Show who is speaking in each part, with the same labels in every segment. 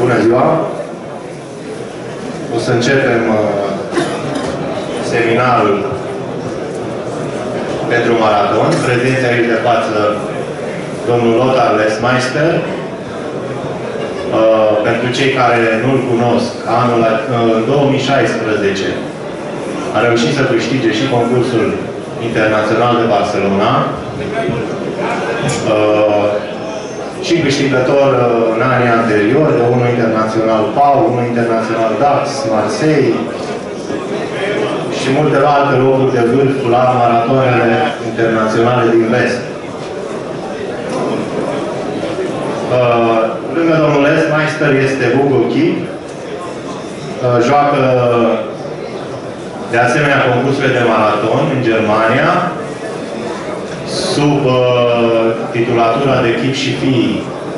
Speaker 1: Bună ziua! O să începem seminarul pentru maraton. Prezenți aici de față domnul Lothar Lesmeister. Pentru cei care nu-l cunosc, în 2016 a reușit să câștige și concursul internațional de Barcelona. Și câștigător în anii anteriori, de unul internațional Pau, unul internațional Dax, Marseille și multe alte locuri de vârf la maratoanele internaționale din vest. Lângă domnul Lesmeister este Hugo Kipp, joacă de asemenea concursurile de maraton în Germania, sub titulatura de Kipp și Fii.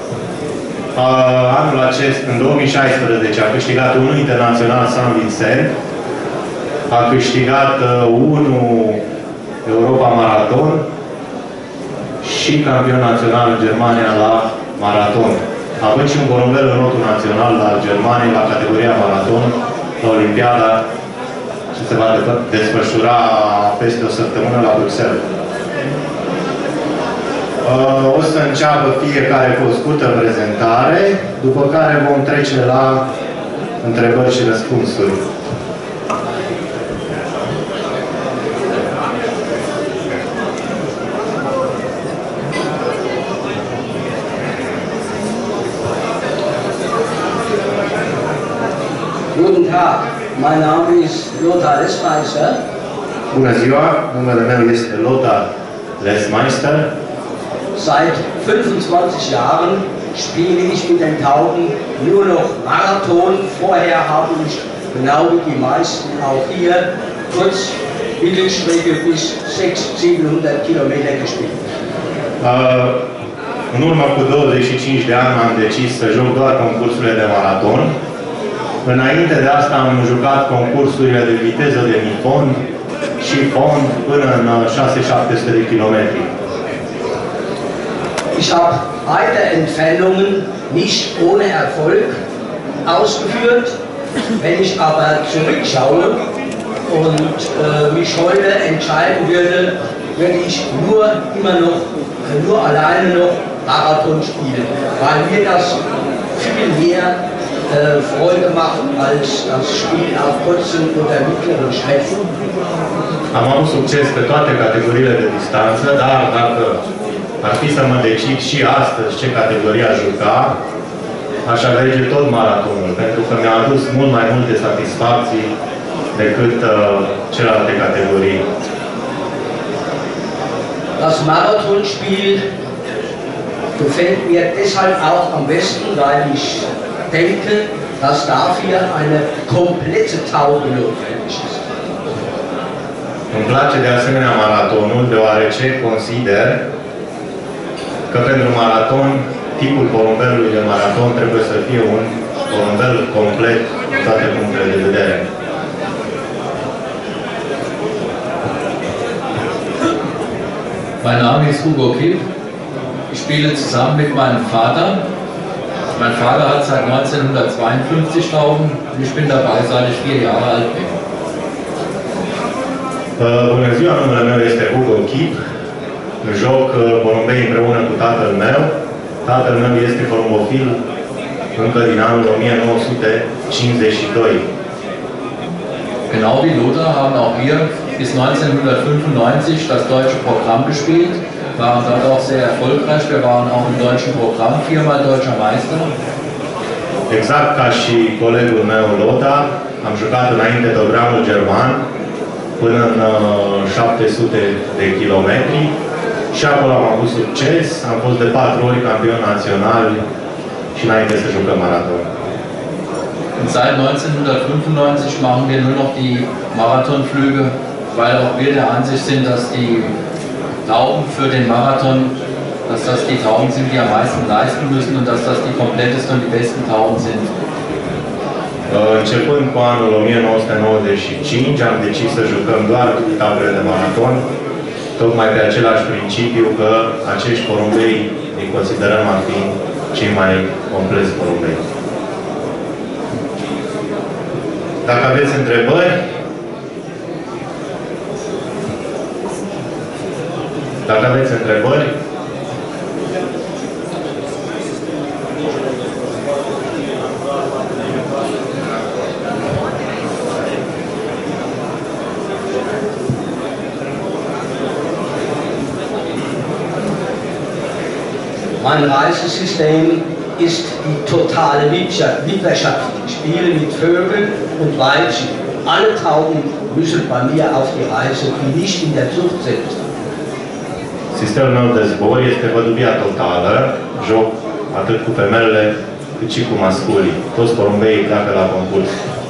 Speaker 1: Anul acest, în 2016, a câștigat unul internațional San Vincent, a câștigat unul Europa Maraton și campion național în Germania la maraton. Având și un porumbel în lotul național al Germaniei la categoria maraton, la Olimpiada, ce se va desfășura peste o săptămână la Bruxelles. O să înceapă fiecare cu o scurtă prezentare, după care vom trece la întrebări și răspunsuri.
Speaker 2: Guten Tag, mein Name ist Lothar Lesmeister.
Speaker 1: Bună ziua, numele meu este Lothar Lesmeister.
Speaker 2: Seit 25 Jahren spiele ich mit den Tauben nur noch Marathon. Vorher habe ich, genau wie die meisten auch hier, kurz Mittelstrecke bis 600-700 Kilometer gespielt.
Speaker 1: În urmă cu 25 de ani am decis să joc doar concursurile de maraton. Înainte de asta am jucat concursurile de viteză de mifond și fond până în 600-700 de kilometri.
Speaker 2: Ich habe beide Entfernungen nicht ohne Erfolg ausgeführt. Wenn ich aber zurückschaue und mich heute entscheiden würde, würde ich nur alleine noch Marathon spielen, weil mir das viel mehr Freude macht als das Spiel auf kurzen oder mittleren Strecken.
Speaker 1: Am avut succes pe toate categoriile de distanță, dar dacă ar fi să mă decid și astăzi ce categorie aș juca, aș alege tot maratonul, pentru că mi-a adus mult mai multe satisfacții decât celelalte categorii.
Speaker 2: Das Marathonspiel gefällt mir deshalb auch am besten, weil ich denke, dass dafür eine komplette Taube notwendig ist.
Speaker 1: Îmi place de asemenea maratonul, deoarece consider că pentru maraton, tipul porumbelului de maraton trebuie să fie un porumbel complet cu toate punctele de vedere.
Speaker 3: Mein Name ist Hugo Kipp. Ich spiele zusammen mit meinem Vater. Mein Vater hat seit 1952 Tauben und ich bin dabei, seit ich 4 Jahre alt bin.
Speaker 1: Bună ziua, numele meu este Hugo Kipp. Joc porumbei împreună cu tatăl meu. Tatăl meu este porumbofil încă din anul 1952.
Speaker 3: Genau wie Lothar haben auch wir bis 1995 das deutsche Programm gespielt, waren dort auch sehr erfolgreich. Wir waren auch im deutschen Programm 4-mal deutscher Meister.
Speaker 1: Exact ca și colegul meu Lothar, am jucat înainte programul german până în 700 de kilometri și acolo am avut succes. Am fost de 4 ori campion național și înainte să jucăm maraton.
Speaker 3: Und seit 1995 machen wir nur noch die Marathonflüge, weil auch wir der Ansicht sind, dass die Tauben für den Marathon, dass das die Tauben sind, die am meisten leisten müssen und dass das die komplettesten und die besten Tauben sind.
Speaker 1: Începând cu anul 1995, am decis să jucăm doar etape de maraton, tocmai pe același principiu că acești porumbei îi considerăm a fi cei mai compleți porumbei. Dacă aveți întrebări,
Speaker 2: Mein Reisesystem ist die totale Witwerschaft. Ich spiele mit Vögeln und Weibchen. Alle Tauben müssen bei mir auf die Reise, die nicht in der Zucht sind.
Speaker 1: Sistemul meu de zbor este văduvia totală, joc atât cu femelele cât și cu masculii. Toți porumbeii pleacă la concurs.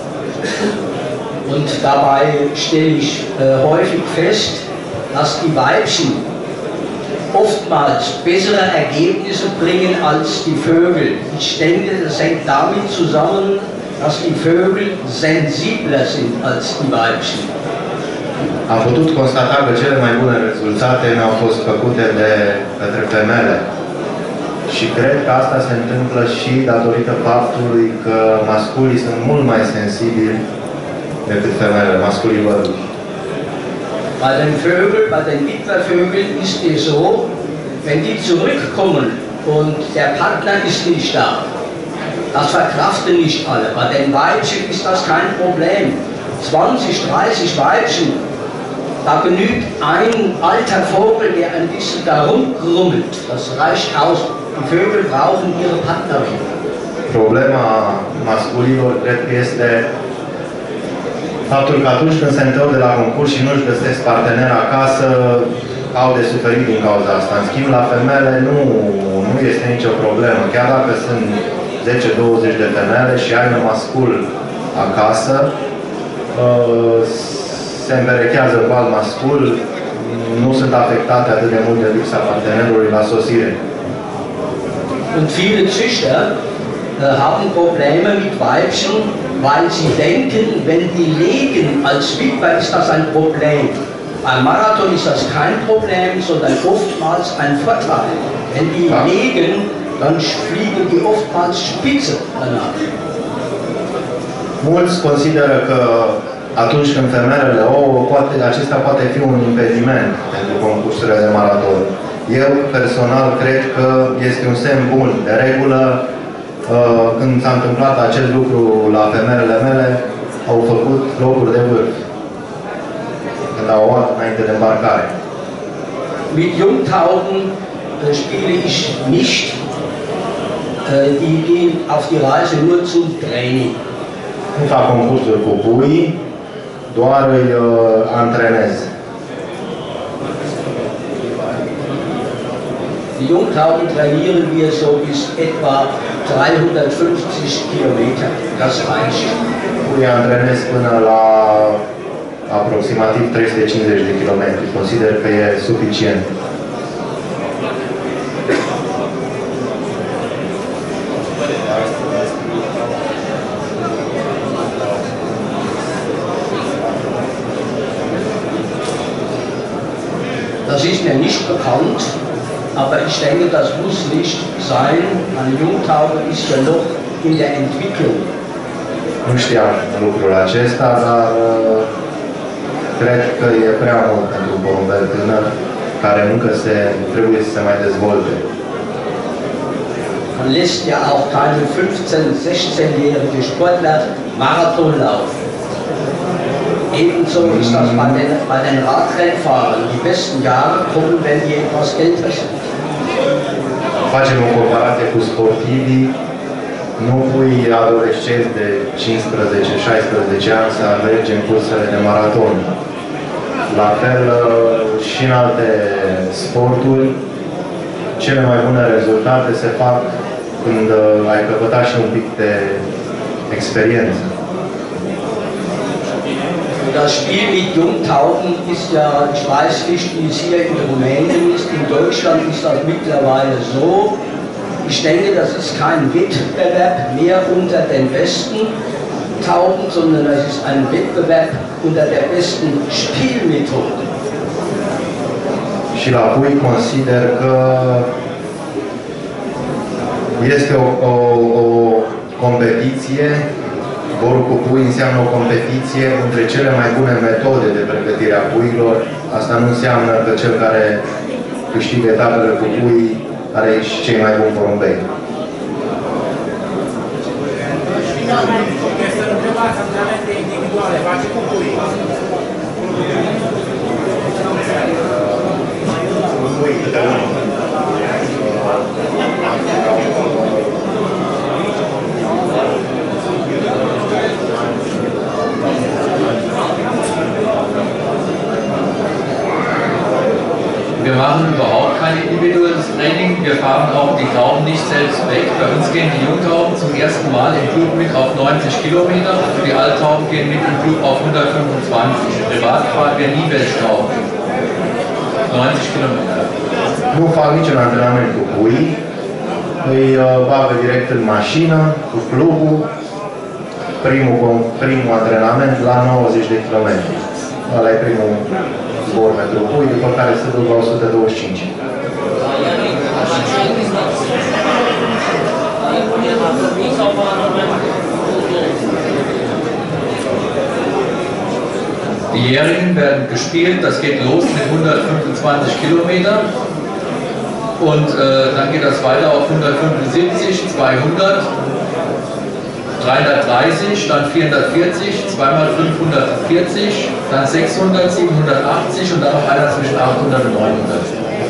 Speaker 2: Und dabei stelle ich häufig fest, dass die Weibchen oftmals bessere Ergebnisse bringen als die Vögel. Ich denke, das hängt damit zusammen, dass die Vögel sensibler sind als die Weibchen.
Speaker 1: Am putut constata că cele mai bune rezultate mi-au fost făcute de către femele. Și cred că asta se întâmplă și datorită faptului că masculii sunt mult mai sensibili decât femele, masculii văduvi.
Speaker 2: Bei den Vögeln, bei den Witwervögeln ist es so, wenn die zurückkommen und der Partner ist nicht da, das verkraften nicht alle. Bei den Weibchen ist das kein Problem. 20, 30 Weibchen, da genügt ein alter Vogel, der ein bisschen da rumgrummelt. Das reicht aus. Die Vögel brauchen ihre Partnerin.
Speaker 1: Problema masculilor, cred că este faptul că atunci când se întorc de la concurs și nu-și găsesc partener acasă, au de suferit din cauza asta. În schimb, la femele nu este nicio problemă. Chiar dacă sunt 10-20 de femele și ai un mascul acasă, se împerechează cu alt mascul, nu sunt afectate atât de mult de lipsa partenerului la sosire.
Speaker 2: Und viele Züchter haben Probleme mit Weibchen, weil sie denken, wenn die legen als Witwer, ist das ein Problem. Beim Marathon ist das kein Problem, sondern oftmals ein Vorteil. Wenn die legen, dann fliegen die oftmals spitze danach.
Speaker 1: Mulți consideră că atunci când femelele ouă, acesta poate fi un impediment pentru concursurile de maraton. Eu, personal, cred că este un semn bun. De regulă, când s-a întâmplat acest lucru la femelele mele, au făcut locuri de vârf. Când au luat înainte de îmbarcare.
Speaker 2: Mit Jungtauben spiele ich nicht. Die gehen auf die Reise nur zum Training.
Speaker 1: Nu fac concursuri cu puii, doar îi antrenez.
Speaker 2: Die Jungtauben trainieren wir so bis etwa 350 Kilometer. Das reicht.
Speaker 1: Puii antrenez până la aproximativ 350 de kilometri. Consider că e suficient.
Speaker 2: Das ist mir nicht bekannt, aber ich denke, das muss nicht sein. Eine Jungtaube ist ja noch in der Entwicklung.
Speaker 1: Nu știam lucrul acesta, dar cred că e prea mult pentru un porumbel tânăr care încă trebuie să se mai dezvolte.
Speaker 2: Man lässt ja auch keine 15-, 16-jährige Sportler Marathon laufen. Ebenso ist das bei den Radrennfahrern. Die besten Jahre kommen, wenn die etwas älter sind.
Speaker 1: Facem o comparație cu sportivii. Nu pui adolescenți de 15-16 ani să alerge în cursele de maraton. La fel și în alte sporturi, cele mai bune rezultate se fac când ai căpătat și un pic de experiență.
Speaker 2: Das Spiel mit Jungtauben ist ja, ich weiß nicht, wie es hier in Rumänien ist, in Deutschland ist das mittlerweile so. Ich denke, das ist kein Wettbewerb mehr unter den besten Tauben, sondern das ist ein Wettbewerb unter der besten Spielmethode.
Speaker 1: Și la pui consider că este o competiție Zborul cu pui înseamnă o competiție între cele mai bune metode de pregătire a puilor. Asta nu înseamnă că cel care câștigă etapele cu pui are și cei mai buni porumbei.
Speaker 3: Wir machen überhaupt kein individuelles Training. Wir fahren auch die Tauben nicht selbst weg. Bei uns gehen die Jungtauben zum ersten Mal im Flug mit auf 90 Kilometer. Die Alttauben gehen mit im Flug auf 125. Privat fahren wir nie Welttauben. 90 Kilometer.
Speaker 1: Nu fac niciun antrenament cu pui. Îi bagă direct în mașină, cu plugul. Primul antrenament la 90 de km. Ăla e primul zbor pentru pui, după care se duc la 125.
Speaker 3: Die Jährigen werden gespielt, das geht los mit 125 Kilometer und dann geht das weiter auf 175, 200, 330, dann 440, zweimal 540, dann 600, 780 und dann noch einer zwischen 800 und 900.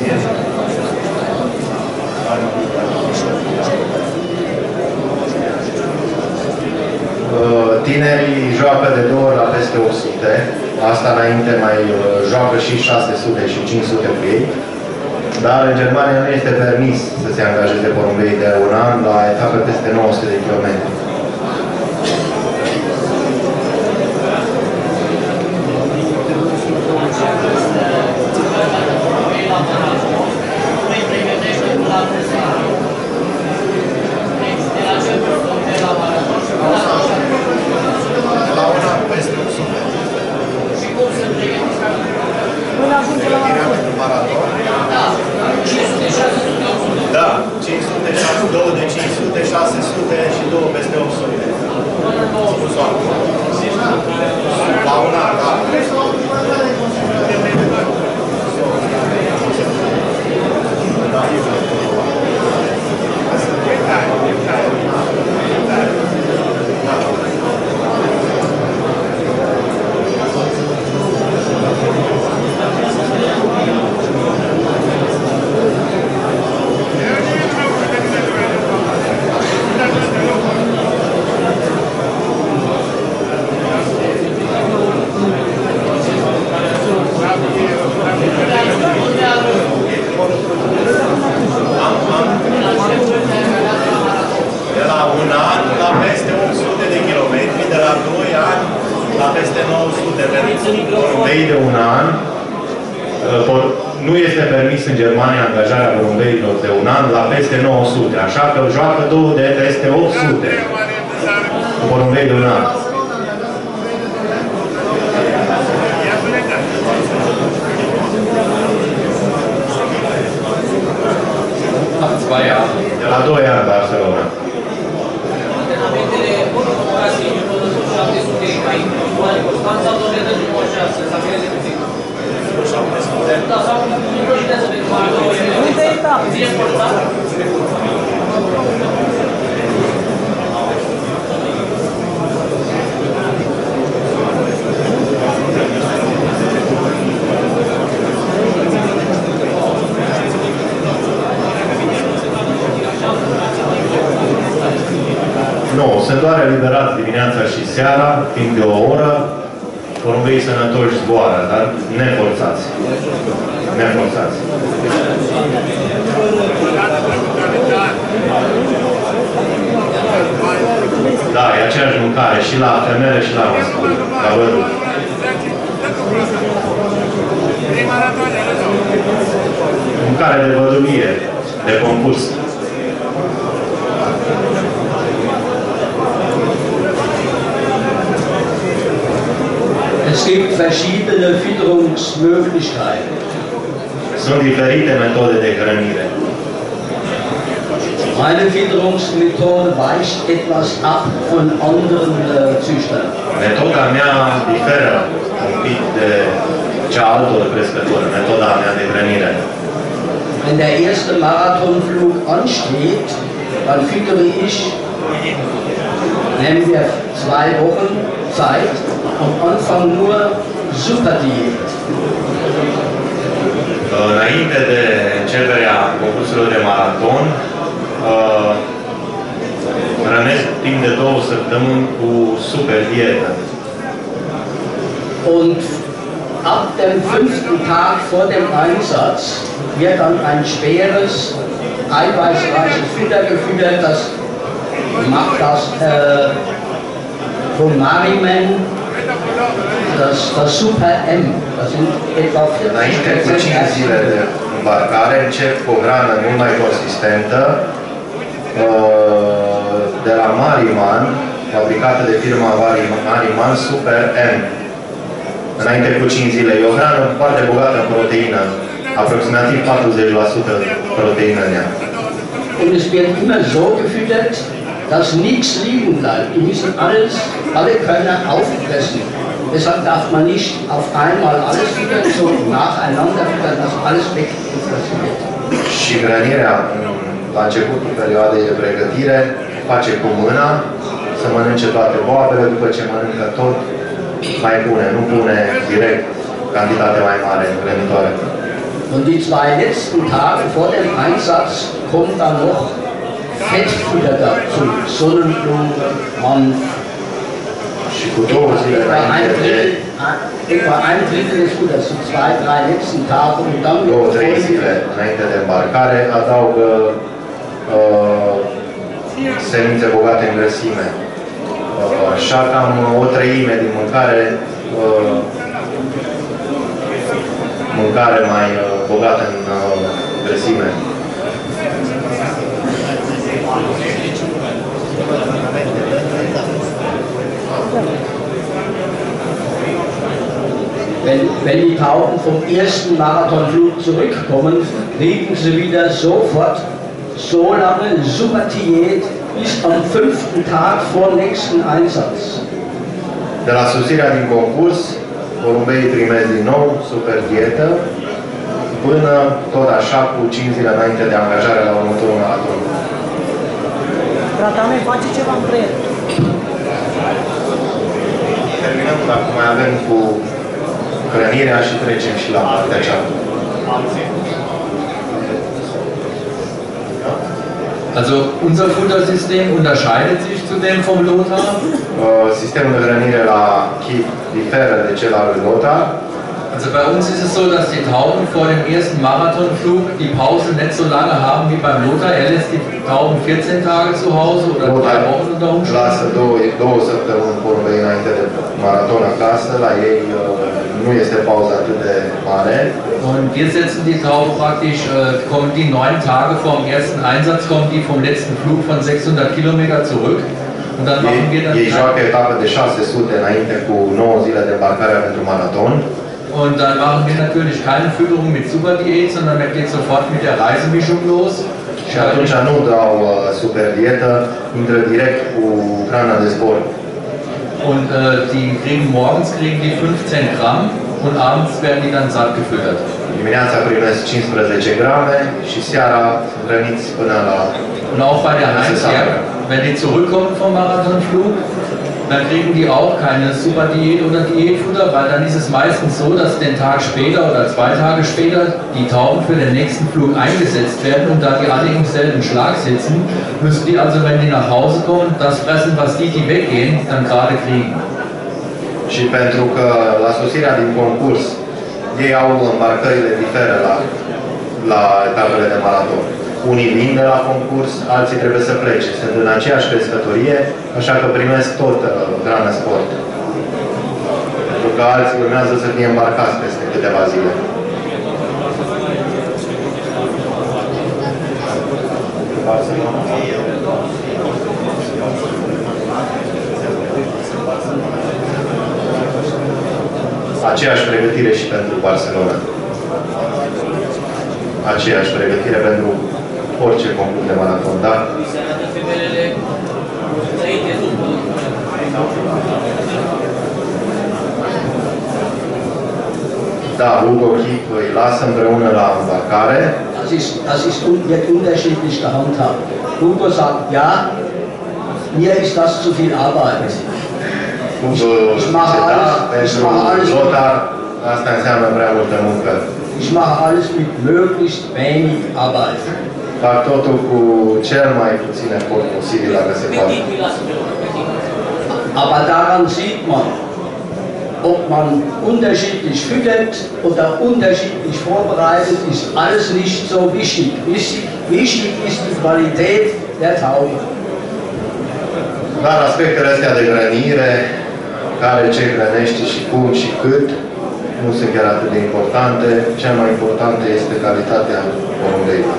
Speaker 1: Tinerii joacă de 2 ori la peste 800, asta înainte mai joacă și 600 și 500 cu ei, dar în Germania nu este permis să se angajeze porumbei de un an la etape peste 900 de km.
Speaker 4: Da, 500, 2 de 500, 600 și 2 peste 800. La un an, da.
Speaker 1: De un an, nu este permis în Germania angajarea porumbeilor de un an la peste 900, așa că joacă 2 de peste 800 cu porumbei de un an. De la 2 ani Barcelona. Nu, sunt doar eliberați dimineața și seara, timp de o oră. Porumbeii sănătoși zboară, dar neforțați. Neforțați. Da, e aceeași mâncare și la femele și la mascul. La vădut. Mâncare de văduvie, de concurs.
Speaker 2: Es gibt verschiedene Fütterungsmöglichkeiten.
Speaker 1: Sunt diferite metode de hrănire.
Speaker 2: Meine Fütterungsmethode weicht etwas ab von anderen Züchtern.
Speaker 1: Metoda mea diferă un pic de cea altor crescători, metoda mea de hrănire.
Speaker 2: Wenn der erste Marathonflug ansteht, dann füttere ich, nehmen wir 2 Wochen Zeit, am Anfang nur Superdiät.
Speaker 1: Înainte de începerea concursurilor de maraton, hrănesc timp de 2 săptămâni cu super dietă.
Speaker 2: Und ab dem 5. Tag vor dem Einsatz wird dann ein schweres, eiweißreiches Futter gefüttert. Das macht das von Marimen, das Super M. Das sind etwa
Speaker 1: Înainte cu 5
Speaker 2: 40%.
Speaker 1: zile de îmbarcare, încep cu o hrană mult mai consistentă de la Mariman, fabricată de firma Mariman Super M. Înainte cu 5 zile. E o hrană foarte bogată în proteină, aproximativ 40% proteină în ea.
Speaker 2: Und es wird immer so gefüttert, dass nichts liegen bleibt. Die müssen alle Körner aufpressen. Deshalb darf man nicht auf einmal alles füttern, so nacheinander füttern, dass alles weggefressen wird.
Speaker 1: Și hrănirea la începutul perioadei de pregătire face cu mâna să mănânce toate boabele, după ce mănâncă tot, mai pune, nu pune direct cantitate mai mare în hrănitoare.
Speaker 2: Und die 2 letzten Tage vor dem Einsatz kommt dann noch Fettfutter dazu. Sonnenblumen, Hanf.
Speaker 1: Și cu 2 zile înainte de
Speaker 2: Etwa ein Drittel des Futters, die 2-3 letzten Tage und dann
Speaker 1: 2-3 zile înainte de îmbarcare adaugă semințe bogate în grăsime. Așa cam o treime din mâncare mai bogată în grăsime.
Speaker 2: Wenn die Tauben vom ersten Marathonflug zurückkommen, kriegen sie wieder sofort so lange Superdiät bis am 5. Tag vor nächsten Einsatz.
Speaker 1: De la sosirea din concurs, porumbeii primesc din nou super dietă, până tot așa cu 5 zile înainte de angajare la următorul maraton.
Speaker 5: Frata mea face ceva în creier.
Speaker 1: Terminăm dacă mai avem cu hrănirea și trecem și la partea cealaltă.
Speaker 3: Also unser Futtersystem unterscheidet sich zu dem vom Lothar.
Speaker 1: Sistemul de hrănire la Chip diferă de cel al lui Lothar.
Speaker 3: Also bei uns ist es so, dass die Tauben vor dem ersten Marathonflug die Pause nicht so lange haben wie beim Lothar. Er lässt die Tauben 14 Tage zu Hause oder 3 Wochen unter Umständen.
Speaker 1: Lasă 2 săptămâni porumbei înainte de maraton acasă. La ei nu este pauza atât de mare.
Speaker 3: Und wir setzen die Tauben praktisch, kommen die 9 Tage vor dem ersten Einsatz, kommen die vom letzten Flug von 600 Kilometer zurück. Und dann machen wir dann...
Speaker 1: Ei joacă etapă de 600 înainte cu 9 zile de îmbarcare pentru maraton.
Speaker 3: Und dann machen wir natürlich keine Fütterung mit Superdiät, sondern dann geht sofort mit der Reisemischung los.
Speaker 1: Și atunci nu dau super dietă, intră direct cu hrana de sport.
Speaker 3: Und morgens kriegen die 15 Gramm und abends werden die dann satt gefüttert.
Speaker 1: Dimineața primesc 15 grame și seara hrăniți până la...
Speaker 3: Und auch bei der Heimkehr, wenn die zurückkommen vom Marathonflug, dann kriegen die auch keine Superdiät oder Diätfutter, weil dann ist es meistens so, dass den Tag später oder 2 Tage später die Tauben für den nächsten Flug eingesetzt werden und da die alle im selben Schlag sitzen, müssen die also, wenn die nach Hause kommen, das fressen, was die weggehen, dann gerade kriegen.
Speaker 1: Și pentru că la sosirea din concurs ei au îmbarcările diferă la etapele de maraton. Unii vin de la concurs, alții trebuie să plece. Sunt în aceeași crescătorie, așa că primesc tot hrană sport. Pentru că alții urmează să fie îmbarcați peste câteva zile. Aceeași pregătire și pentru Barcelona. Aceeași pregătire pentru orice concurs de maraton, da? Da, Hugo Kiep îi lasă împreună la îmbarcare.
Speaker 2: Das wird unterschiedlich gehandhabt. Hugo sagt, ja, mir ist das zu viel Arbeit.
Speaker 1: Hugo zice, da, pentru Lothar asta înseamnă prea multă muncă.
Speaker 2: Ich mache alles mit möglichst wenig Arbeit.
Speaker 1: Fac totul cu cel mai puțin efort posibil dacă se poate.
Speaker 2: Aber daran sieht man, ob man unterschiedlich füttert oder unterschiedlich vorbereitet, ist alles nicht so wichtig. Wichtig ist die Qualität der Taube.
Speaker 1: Dar aspectele astea de hrănire, care ce hrănește și cum și cât, nu sunt chiar atât de importante. Cea mai importantă este calitatea porumbeilor.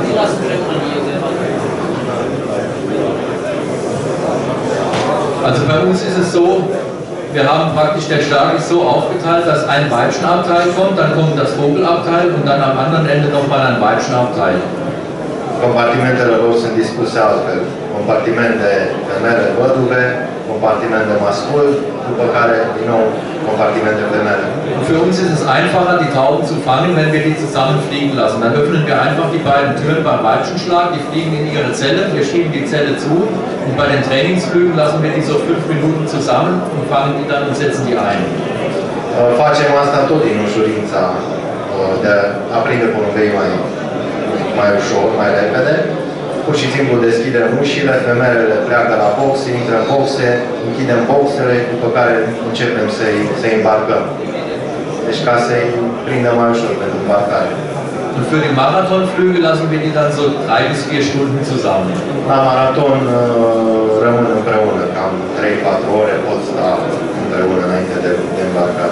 Speaker 3: Also bei uns ist es so, wir haben praktisch, der Start ist so aufgeteilt, dass ein Weibchenabteil kommt, dann kommt das Vogelabteil und dann am anderen Ende nochmal ein Weibchenabteil.
Speaker 1: Compartimentele lor sunt dispuse altfel. Compartiment de femele văduve, compartiment de mascul, după care, din nou, compartiment de femele.
Speaker 3: Für uns ist es einfacher, die Tauben zu fangen, wenn wir die zusammen fliegen lassen. Dann öffnen wir einfach die beiden Türen beim Weibchenschlag, die fliegen in ihre Zelle, wir schieben die Zelle zu und bei den Trainingsflügen lassen wir die so 5 Minuten zusammen und fangen die dann und setzen die ein.
Speaker 1: Facem asta tot din ușurința de a prinde porumbei mai ușor, mai repede. Pur și simplu deschidem ușile, femelele pleacă la boxe, intră în boxe, închidem boxele, după care începem să-i îmbarcăm. Deci ca să-i prindem mai ușor pentru îmbarcare.
Speaker 3: Und für die Marathonflüge lassen wir die dann so 3 bis 4 Stunden zusammen.
Speaker 1: La maraton rămân împreună, cam 3-4 ore pot sta împreună înainte de îmbarcare.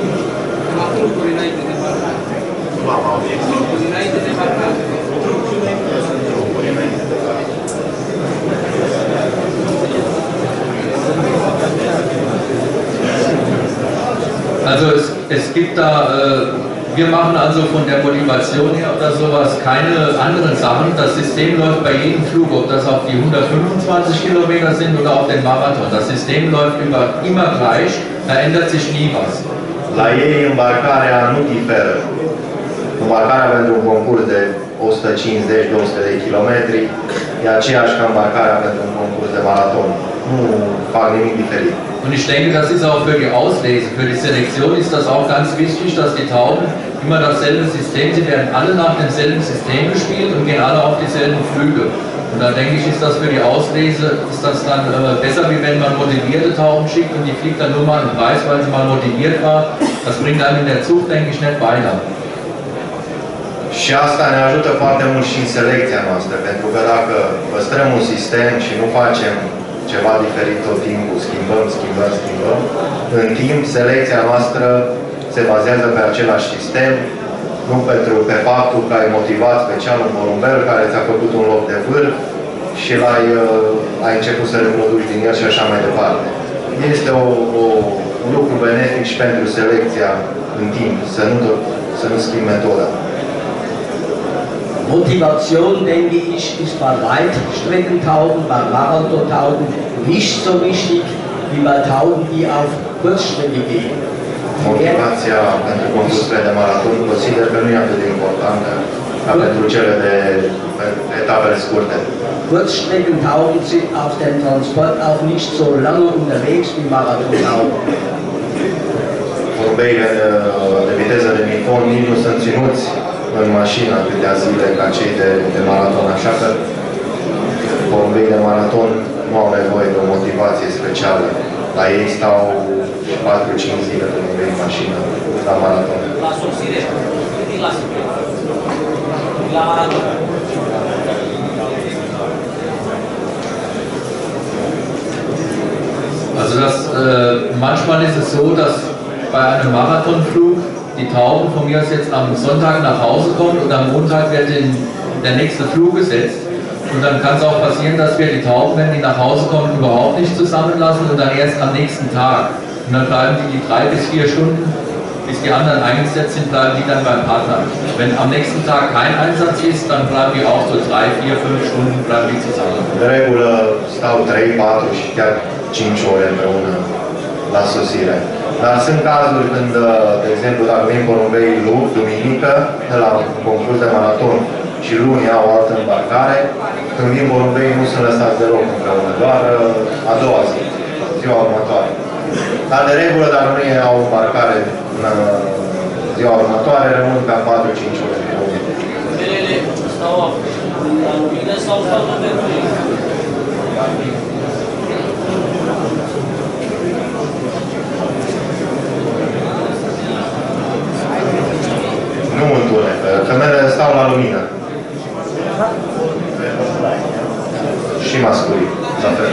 Speaker 3: Also es gibt da, wir machen also von der Motivation her oder sowas keine anderen Sachen. Das System läuft bei jedem Flug, ob das auf die 125 Kilometer sind oder auf den Marathon. Das System läuft immer gleich, da ändert sich nie was.
Speaker 1: La ei îmbarcarea nu diferă. Îmbarcarea pentru un concurs de 150-200 de kilometri e aceeași ca îmbarcarea pentru un concurs de maraton. Nu fac nimic diferit.
Speaker 3: Und ich denke, das ist auch für die Auslese, für die Selektion ist das auch ganz wichtig, dass die Tauben immer dasselbe System, sie werden alle nach demselben System gespielt und gehen alle auf dieselben Flüge. Und da denke ich, ist das für die Auslese, ist das dann besser, wie wenn man motivierte Tauben schickt und die fliegt dann nur mal einen Preis, weil sie mal motiviert war. Das bringt einem in der Zucht, denke ich, nicht weiter.
Speaker 1: Și asta ne ajută foarte mult și în selecția noastră, pentru că dacă păstrăm un sistem și nu facem ceva diferit tot timpul, schimbăm, în timp selecția noastră se bazează pe același sistem, nu pe faptul că ai motivat special un porumbel care ți-a făcut un loc de vârf și ai început să reproduci din el și așa mai departe. Este un lucru benefic și pentru selecția în timp, să nu schimbi metoda.
Speaker 2: Motivation, denke ich, ist bei Weitstreckentauben, bei Marathontauben nicht so wichtig wie bei Tauben, die auf Kurzstrecke gehen.
Speaker 1: Motivația pentru concursurile de maraton consider că nu e atât de importantă ca pentru cele de etapele scurte.
Speaker 2: Kurzstreckentauben sind auf dem Transport auch nicht so lange unterwegs wie Marathontauben.
Speaker 1: Porumbeile de viteză de micron nici nu sunt ținuți în mașină atâtea zile ca cei de maraton, așa că porumbei de maraton nu au nevoie de o motivație specială. La ei stau 4-5 zile porumbei în mașină la maraton.
Speaker 3: Also manchmal ist es so, dass bei einem Marathonflug die Tauben von mir aus jetzt am Sonntag nach Hause kommen und am Montag wird der nächste Flug gesetzt. Und dann kann es auch passieren, dass wir die Tauben, wenn die nach Hause kommen, überhaupt nicht zusammenlassen und dann erst am nächsten Tag. Und dann bleiben die 3 bis 4 Stunden bis die anderen eingesetzt sind, bleiben die dann beim Partner. Wenn am nächsten Tag kein Einsatz ist, dann bleiben die auch so 3, 4, 5 Stunden bleiben die zusammen.
Speaker 1: De regulă stau 3, 4 și chiar 5 ore împreună la sosire. Dar sunt cazuri când, de exemplu, dacă vin porumbei duminică, de la un concurs de maraton, și luni au o altă îmbarcare, când vin porumbei nu sunt lăsați deloc împreună, doar a doua zi, ziua următoare. Dar de regulă, dacă nu au o îmbarcare în ziua următoare, rămân ca 4-5 ore împreună. Nu întunec, femeile stau la lumină. Și masculii, la fel.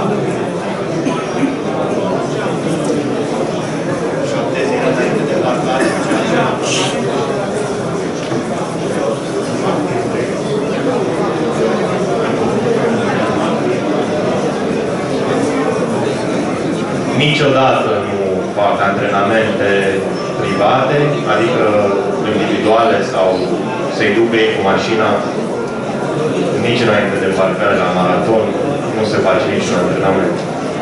Speaker 1: Niciodată nu fac antrenamente private, adică individuale sau să-i duc ei cu mașina. Nici înainte de parcare la maraton nu se face niciun antrenament.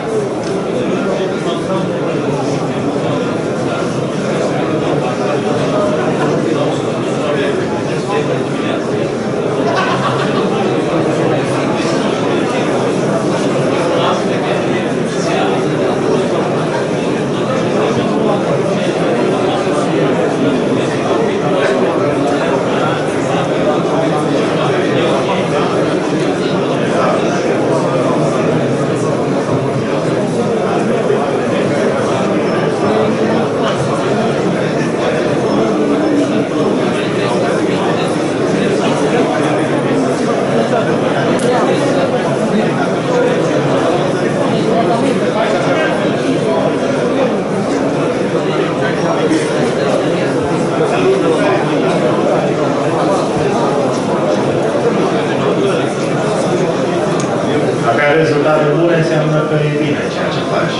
Speaker 1: Dacă ai rezultate bune, înseamnă că e bine ceea ce faci.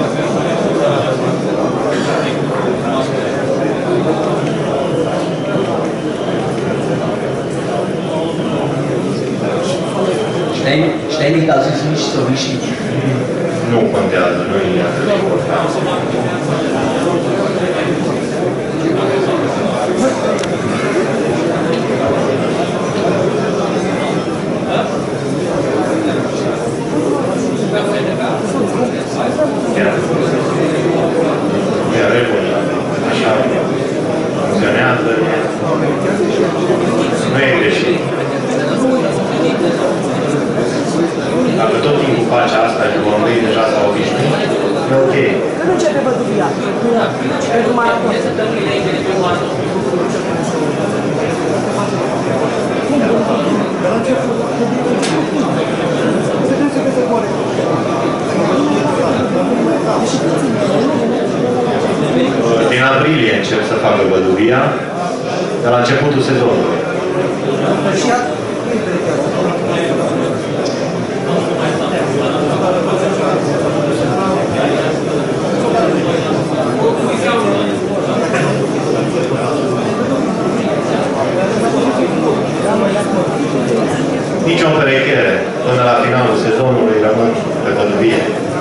Speaker 2: Ständig, das ist nicht so wichtig.
Speaker 1: Nu contează, nu e atât de important. E regulă. Așa funcționează. Nu e greșit. Dacă tot timpul faci asta și oamenii deja s-au obișnuit, e ok.
Speaker 5: Când începe băduvia? Pentru maraton.
Speaker 1: Din aprilie încep să facă băduvia, de la începutul sezonului. Nici o perechere. Până la finalul sezonului rămân pe băduvie.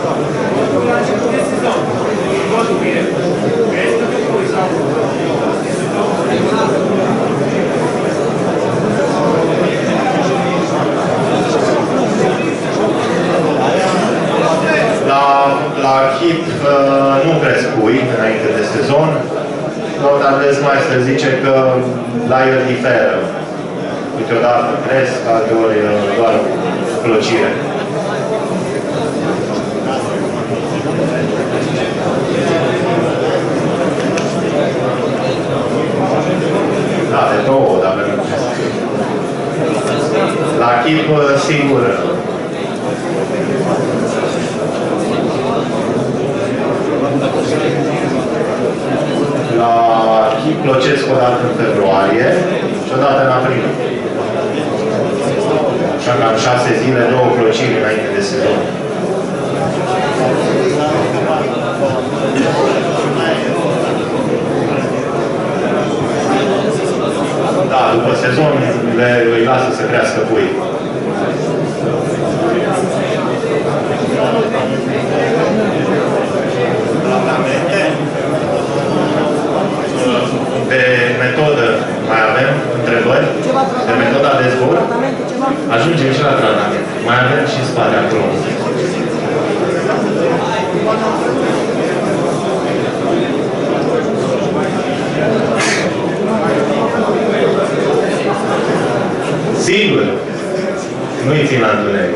Speaker 1: La hit nu cresc pui înainte de sezon. Doar mai se zice că la el diferă. Câteodată cresc, alteori doar clocire. Da, de două, dacă nu cresc. La chip, sigur, la chip clocesc o dată în februarie și o dată în aprilie. Așa că în 6 zile, 2 clociri îi lasă să crească pui. De metodă mai avem întrebări? De metoda de zbor? Ajungem și la tratament. Mai avem și în spate acolo. Sigur, nu-i țin la întuneric.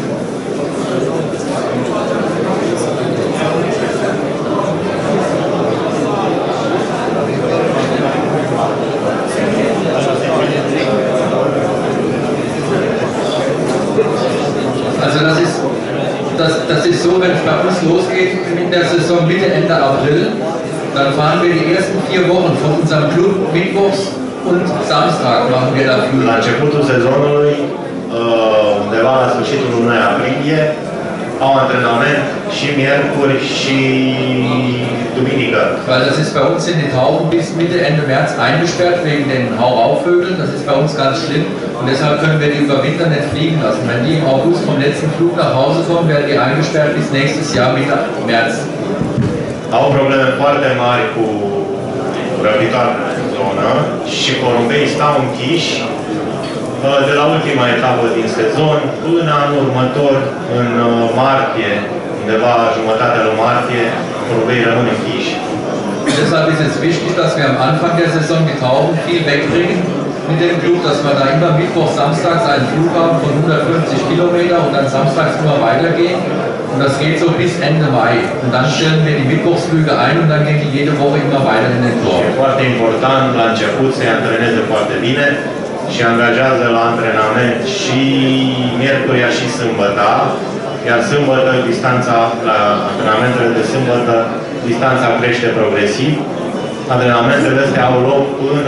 Speaker 3: Also das ist so, wenn es bei uns losgeht mit der Saison Mitte, Ende April, dann fahren wir die ersten 4 Wochen von unserem Club mittwochs und Samstag machen wir da Flüge.
Speaker 1: La începutul sezonului, undeva la sfârșitul lunii aprilie, au antrenament și miercuri și duminică.
Speaker 3: Weil das ist bei uns sind die Tauben bis Mitte, Ende März eingesperrt wegen den Hau-Rauf-Vögeln. Das ist bei uns ganz schlimm und deshalb können wir die über Winter nicht fliegen lassen. Wenn die im August vom letzten Flug nach Hause kommen, werden die eingesperrt bis nächstes Jahr Mitte März.
Speaker 1: Au probleme foarte mari cu răpitoarele în zonă și porumbeii stau închiși de la ultima etapă din sezon până anul următor, în martie, undeva jumătatea lui martie, porumbeii rămân închiși.
Speaker 3: Deshalb ist es wichtig, dass wir am Anfang der Saison die Tauben viel wegbringen mit dem Flug, dass wir da immer Mittwoch, Samstags einen Flug haben von 150 Kilometer und dann samstags immer weitergehen. Und das geht so bis Ende Mai. Und dann stellen wir die Mittwochsflüge ein und dann gehen die jede Woche immer weiter in den Korb.
Speaker 1: E foarte important la început să-i antreneze foarte bine și angajează la antrenament și miercuria și sâmbăta, iar sâmbătă, distanța, la antrenamentele de sâmbătă, distanța crește progresiv. Antrenamentele astea au loc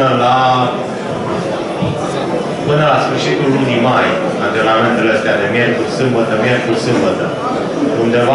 Speaker 1: până la sfârșitul lunii mai. Antrenamentele astea de miercuri, sâmbătă. Undeva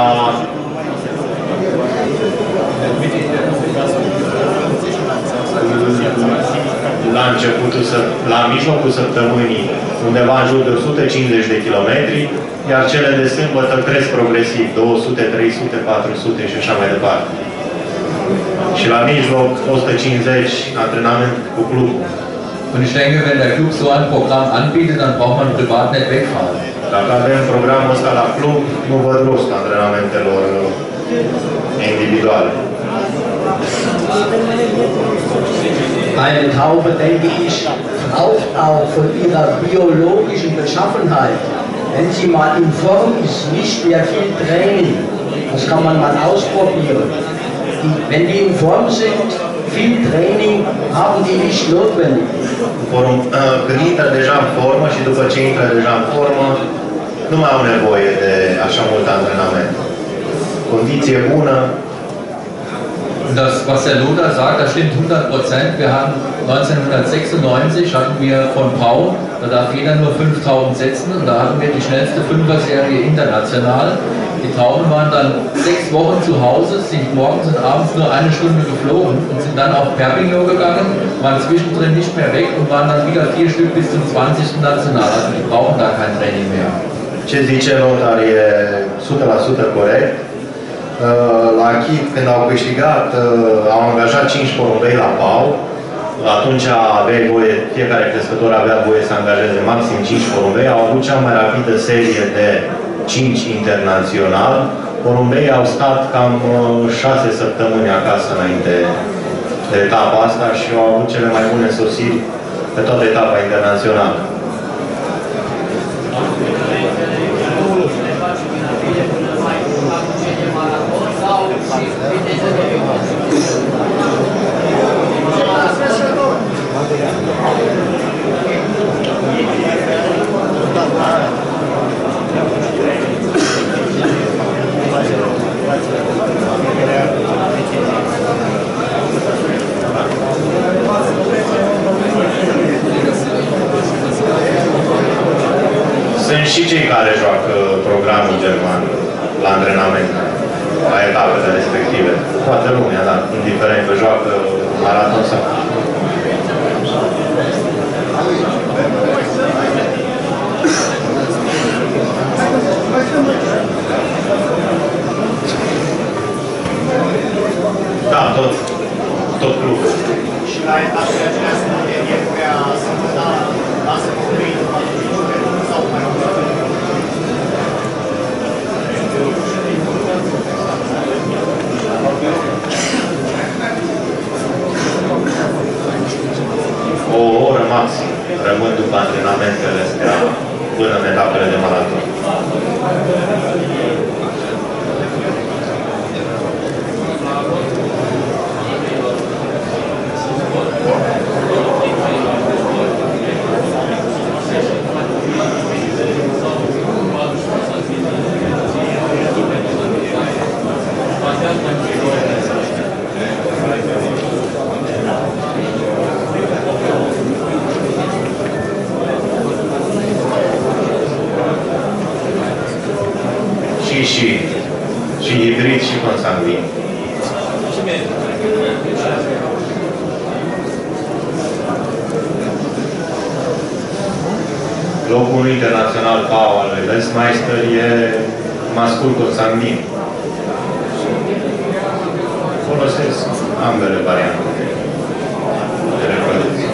Speaker 1: la mijlocul săptămânii, undeva în jur de 150 de kilometri, iar cele de sâmbătă cresc progresiv, 200, 300, 400 și așa mai departe. Și la mijloc, 150 antrenament cu clubul.
Speaker 3: Und ich denke, wenn der Club so ein Programm anbietet, dann braucht man privat nicht wegfahren.
Speaker 1: Dacă avem programul ăsta la club, nu văd rostul antrenamentelor individuale.
Speaker 2: Eine Taube, denke ich, braucht auch von ihrer biologischen Beschaffenheit, wenn sie mal in Form ist, nicht mehr viel Training. Das kann man mal ausprobieren. Wenn die in Form sind, viel Training haben die nicht notwendig.
Speaker 1: Când intră deja în formă și după ce intră deja în formă, nu mai au nevoie de așa mult antrenament. Condiție bună.
Speaker 3: Das, was der Lothar sagt, das stimmt 100%. Wir haben 1996 hatten wir von Braun, da darf jeder nur 5000 setzen und da hatten wir die schnellste Fünfer-Serie international. Die Tauben waren dann 6 Wochen zu Hause, sind morgens und abends nur 1 Stunde geflogen und sind dann auf Perpignan gegangen, waren zwischendrin nicht mehr weg und waren dann wieder 4 Stück bis zum 20. National. Also die brauchen da kein Training mehr.
Speaker 1: Ce zice Lothar e 100% corect. La Chit, când au câștigat, au angajat 5 porumbei la PAU. Atunci aveai voie, fiecare crescător avea voie să angajeze maxim 5 porumbei. Au avut cea mai rapidă serie de 5 internațional. Porumbei au stat cam 6 săptămâni acasă înainte de etapa asta și au avut cele mai bune sosiri pe toată etapa internațională. Sunt și cei care joacă programul german la antrenament, la etapele respective. Toată lumea, da, indiferent că joacă maraton sau... Da, tot clubul.
Speaker 4: Și la etapele acestea e prea să lasă copiii după sau mai mult.
Speaker 1: O oră maxim rămân după antrenamentele astea până în etapele de maraton. Și hibrid și consanguin. Locul internațional FAO al lui Westmeister e mascul consanguin. Folosesc ambele variante de reproducție.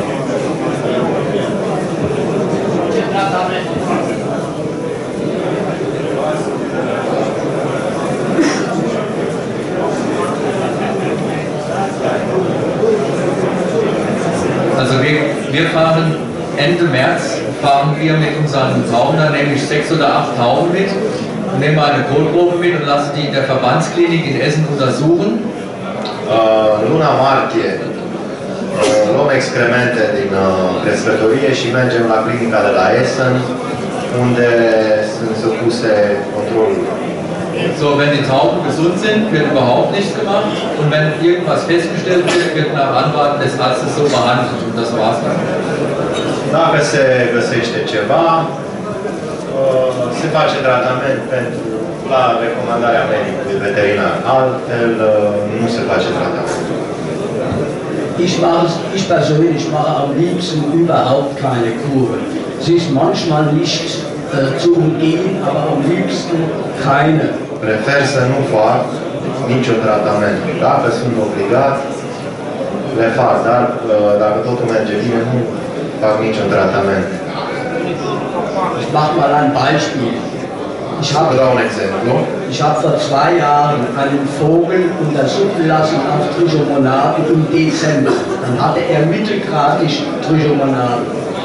Speaker 3: Also wir fahren Ende März wir mit unseren Tauben dann nämlich 6 oder 8 Tauben mit, nehmen eine Kotprobe mit und lassen die in der Verbandsklinik in Essen untersuchen.
Speaker 1: Luna martie luăm excremente din crescătorie și mergem la clinica de la Essen, unde sunt supuse controlului.
Speaker 3: So, wenn die Tauben gesund sind, wird überhaupt nichts gemacht und wenn irgendwas festgestellt wird, wird nach Anwarten des Arztes so behandelt und das war's dann.
Speaker 1: Dacă se găsește ceva, se face tratament pentru la recomandarea medicului veterinar. Altfel, nu se face tratament.
Speaker 2: Ich persönlich mache am liebsten überhaupt keine Kuren. Sie ist manchmal nicht zu umgehen, aber am liebsten keine.
Speaker 1: Prefer să nu fac niciun tratament. Dacă sunt obligat, le fac, dar dacă totul merge bine, nu fac niciun tratament.
Speaker 2: Ich mache mal ein Beispiel. Ich habe vor 2 Jahren einen Vogel untersuchen lassen auf Trichomonaden im Dezember. Dann hatte er mittelgradig Trichomonaden.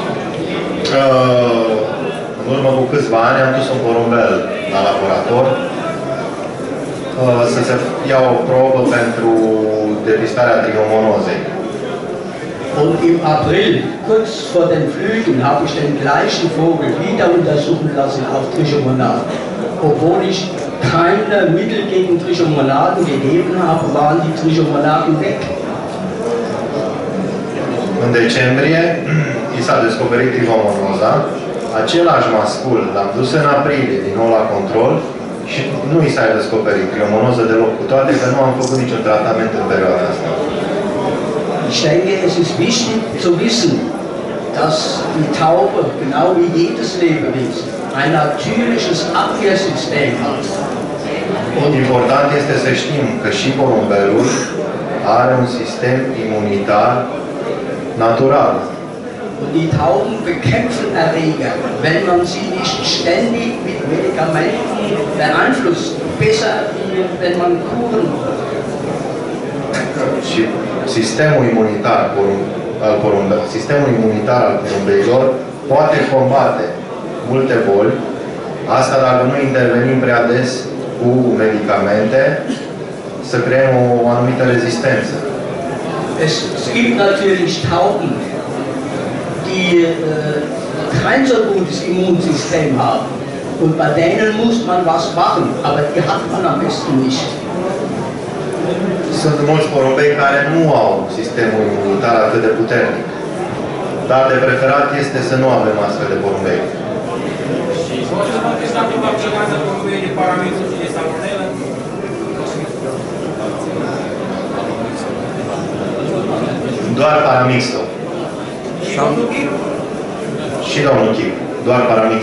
Speaker 1: În urmă cu câțiva ani am dus un porumbel la laborator să se ia o probă pentru depistarea trichomonozei.
Speaker 2: Und im April, kurz vor den Flügen, habe ich den gleichen Vogel wieder untersuchen lassen auf Trichomonaden. Obwohl ich keine Mittel gegen Trichomonaden gegeben habe, waren die Trichomonaden weg.
Speaker 1: În decembrie i s-a descoperit trichomonoza. Același mascul l-am dus în aprilie din nou la control și nu i s-a descoperit trichomonoză deloc, cu toate că nu am făcut niciun tratament în perioada asta.
Speaker 2: Ich denke, es ist wichtig zu wissen, dass die Taube, genau wie jedes Lebewesen, ein natürliches Abwehrsystem hat.
Speaker 1: Important este să știm că și porumbelul are un sistem imunitar natural.
Speaker 2: Und die Tauben bekämpfen Erreger, wenn man sie nicht ständig mit Medikamenten beeinflusst. Besser, wenn man Kuren macht.
Speaker 1: Și sistemul imunitar al porumbeilor poate combate multe boli, asta dacă nu intervenim prea des cu medicamente, să creăm o anumită rezistență.
Speaker 2: Es gibt natürlich Tauben, die kein so gutes Immunsystem haben. Und bei denen muss man was machen, aber die hat man am besten nicht.
Speaker 1: Sunt mulți porumbei care nu au sistemul imunitar atât de puternic. Dar de preferat este să nu avem astfel de porumbei. Doar paramixto. Și domnul Chip, doar paramix.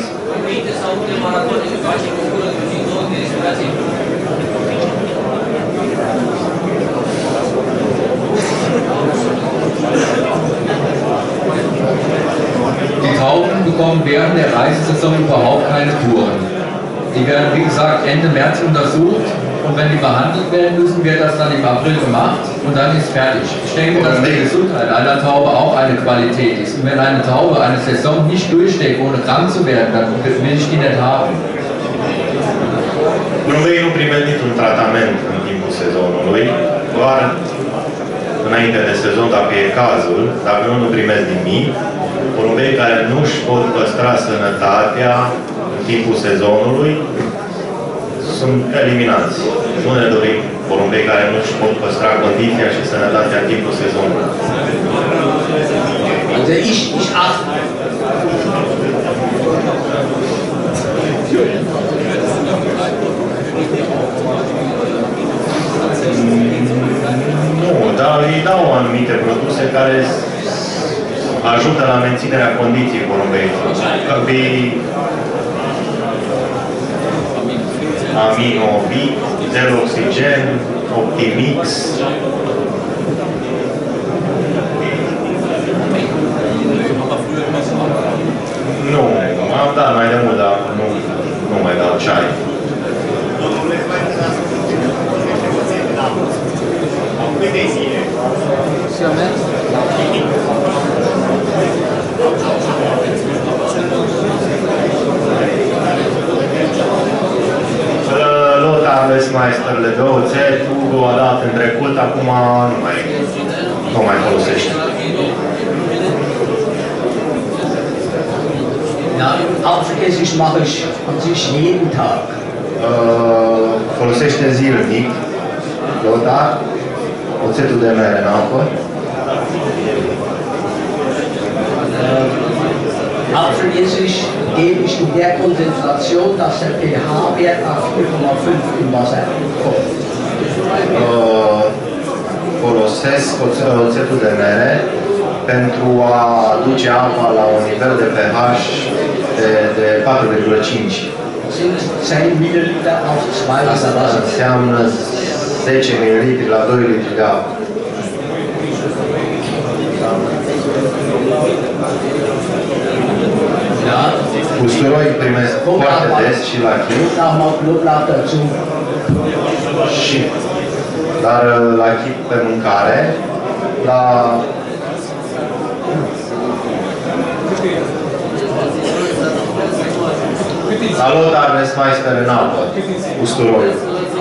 Speaker 3: Die Tauben bekommen während der Reisesaison überhaupt keine Touren. Die werden, wie gesagt, Ende März untersucht und wenn die behandelt werden müssen, wird das dann im April gemacht und dann ist fertig. Ich denke, dass die Gesundheit einer Taube auch eine Qualität ist. Und wenn eine Taube eine Saison nicht durchsteht, ohne krank zu werden, dann will ich die nicht haben.
Speaker 1: Porumbei nu primesc niciun tratament în timpul sezonului, doar înainte de sezon, dacă e cazul, dacă nu primesc nimic. Porumbei care nu își pot păstra sănătatea în timpul sezonului sunt eliminați. Nu ne dorim porumbei care nu își pot păstra condiția și sănătatea în timpul sezonului.
Speaker 2: Also ich achte.
Speaker 1: Nu, dar îi dau anumite produse care ajută la menținerea condiției porumbei. Aminovic, Zeloxigen, Optimix. Nu, am dat mai de mult, dar nu mai dau ceai.
Speaker 4: Câte zile?
Speaker 1: Lota Westmeisterle de oțet, Hugo a dat în trecut, acum nu mai folosește.
Speaker 2: Ja, Apfelessig mache ich an sich jeden Tag.
Speaker 1: Folosește zilnic Lota, oțetul de mere în apă.
Speaker 2: Apfelessig gebe ich in der Konzentration, dass der pH-Wert auf 4,5 im Wasser kommt.
Speaker 1: Folosesc oțetul de mere pentru a aduce apa la un nivel de pH de 4,5.
Speaker 2: Sind 10 Milliliter auf 2 Liter
Speaker 1: Asta
Speaker 2: Wasser.
Speaker 1: înseamnă 10 ml la 2 litri de apă.
Speaker 2: Ja,
Speaker 1: Usturoi primesc foarte des și la chip,
Speaker 2: nochmal Knoblauch dazu.
Speaker 1: dar la chip pe mâncare, la Salut, Westmeister în apă, usturoiul.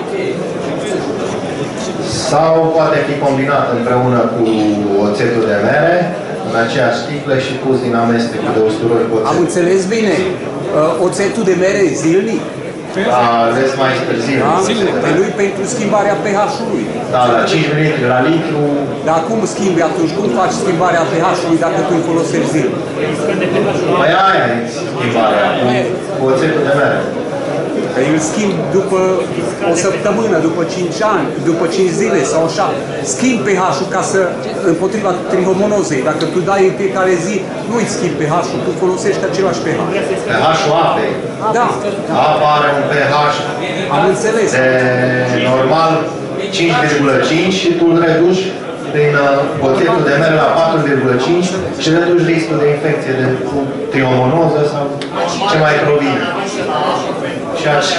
Speaker 1: Sau poate fi combinat împreună cu oțetul de mere, în aceeași sticlă și pus din amestecul de usturoi cu oțet.
Speaker 6: Am înțeles bine. Oțetul de mere zilnic?
Speaker 1: La Westmeister zilnic.
Speaker 6: Pe lui pentru schimbarea pH-ului.
Speaker 1: Da, la 5 ml la litru.
Speaker 6: Dar cum schimbi atunci? Cum faci schimbarea pH-ului dacă tu îl folosești zilnic?
Speaker 1: Păi aia e schimbarea, cu oțetul de mere.
Speaker 6: Că îl schimb după o săptămână, după 5 ani, după 5 zile sau așa. Schimbi pH-ul ca să, împotriva trihomonozei. Dacă tu dai în fiecare zi, nu îi schimbi pH-ul, tu folosești același pH.
Speaker 1: pH-ul apei.
Speaker 6: Da.
Speaker 1: Apa are un pH
Speaker 6: Am înțeles.
Speaker 1: de normal 5,5 și tu îl reduci prin oțetul de mere la 4,5 și reduci riscul de infecție de trihomonoză sau ce mai provine. Și așa.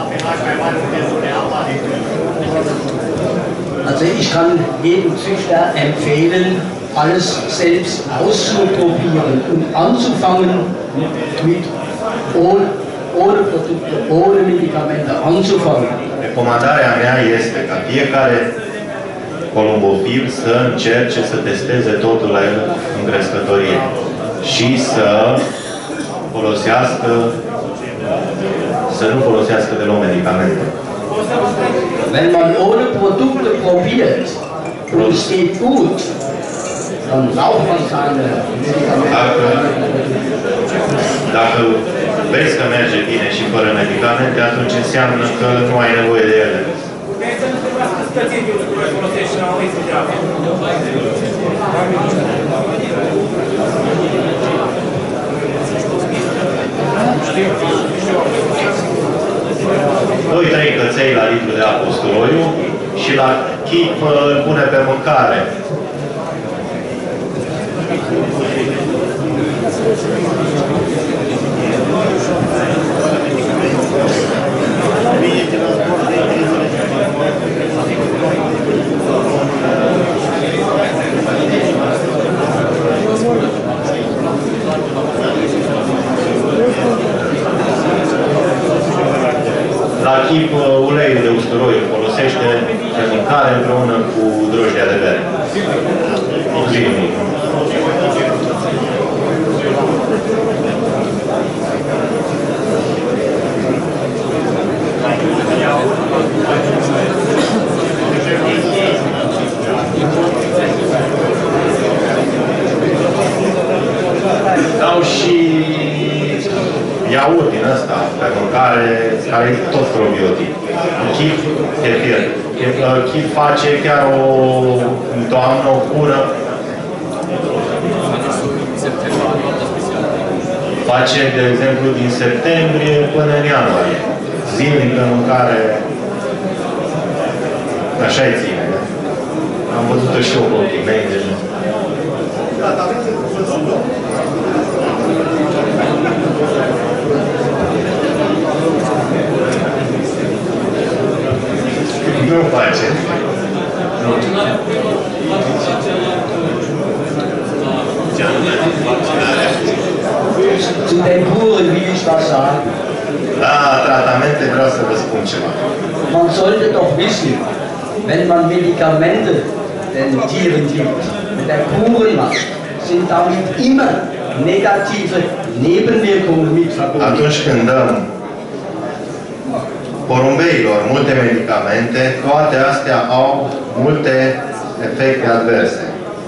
Speaker 2: Also ich kann jedem Züchter empfehlen, alles selbst auszuprobieren und anzufangen mit ohne Produkte, ohne Medikamente anzufangen.
Speaker 1: Recomandarea mea este ca fiecare columbofil să încerce să testeze totul la el în crescătorie și să folosească, să nu folosească deloc medicamente.
Speaker 2: Wenn man ohne Produkte probiert und es geht gut, dann braucht man keine Medikamente.
Speaker 1: Dacă vezi că merge bine și fără medicamente, atunci înseamnă că nu ai nevoie de ele. 2-3 căței la litru de apă usturoiu și la chip îl pune pe mâncare. La chip, uleiul de usturoi îl folosește pe mâncare împreună cu drojdea de bere. Zilnic. Dau și iaurt din ăsta pe mâncare, care e tot probiotic. Chip, kefir. Chip face chiar o toamnă, o cură. Face, de exemplu, din septembrie până în ianuarie. Zilnic pe mâncare. Așa-i ține. Am văzut-o și eu cu ochii mei. Nu face.
Speaker 2: Zu den Kuren will ich was sagen.
Speaker 1: La tratamente vreau să vă spun ceva.
Speaker 2: Man sollte doch wissen, wenn man Medikamente den Tieren gibt, mit der Kuren macht, sind damit immer negative Nebenwirkungen mit verbunden.
Speaker 1: Atunci când dăm porumbeilor multe medicamente, toate astea au multe efecte adverse.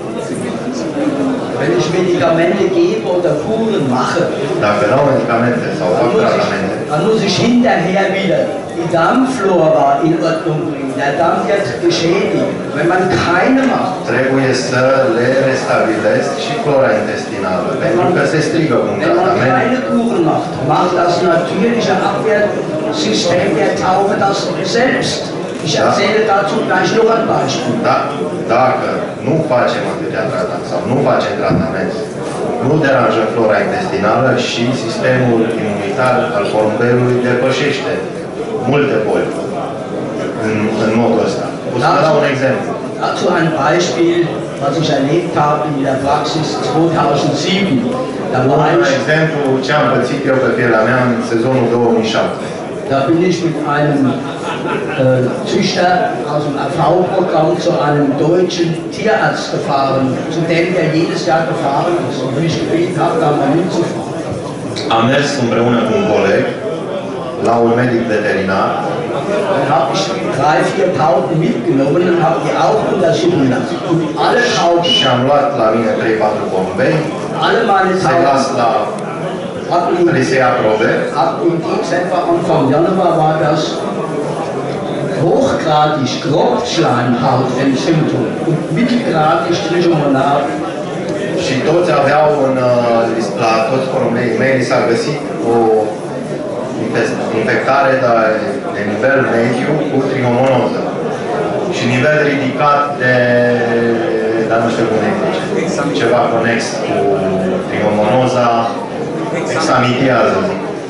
Speaker 2: Wenn ich Medikamente gebe oder Kuren mache,
Speaker 1: Dacă dau medicamente sau fac tratamente,
Speaker 2: dann muss ich hinterher wieder die Darmflora in Ordnung bringen. Der Darm wird geschädigt. Wenn man keine macht,
Speaker 1: trebuie să le restabilesc și flora intestinală, pentru că se strigă cu un
Speaker 2: wenn man
Speaker 1: tratament.
Speaker 2: keine Kuren macht, macht das natürliche Abwehrsystem der Taube das selbst. Ich erzähle dazu gleich noch ein Beispiel.
Speaker 1: Da, dacă nu facem atâtea tratament sau nu facem tratament, nu deranjăm flora intestinală și sistemul imunitar al porumbelului depășește multe boli în modul ăsta. O să vă dau un exemplu.
Speaker 2: Dazu ein Beispiel, was ich erlebt habe in der Praxis 2007. Da war
Speaker 1: Un
Speaker 2: ich,
Speaker 1: exemplu ce am pățit eu pe pielea mea în sezonul 2007.
Speaker 2: da bin ich mit einem Züchter aus dem AV-Programm zu einem deutschen Tierarzt gefahren, zu dem der jedes Jahr gefahren ist und mich gebeten hat, da mal mitzufahren.
Speaker 1: Am mers împreună cu un coleg la un medic veterinar.
Speaker 2: Dann habe ich 3-4 Tauben mitgenommen und habe die auch untersuchen lassen. Und alle Tauben,
Speaker 1: Și am luat la mine 3-4 porumbei,
Speaker 2: alle meine
Speaker 1: să-i las
Speaker 2: Tauben
Speaker 1: la
Speaker 2: hatten
Speaker 1: li se ia probe.
Speaker 2: im Dezember, Anfang Januar war das hochgradig Grobschleimhautentzündung und mittelgradig Trichomonade.
Speaker 1: Și toți aveau la toți porumbeii mei li s-a găsit o infectare de nivel mediu cu trihomonoză și nivel ridicat de, dar nu știu cum e, ceva conex cu trihomonoza, examitiază.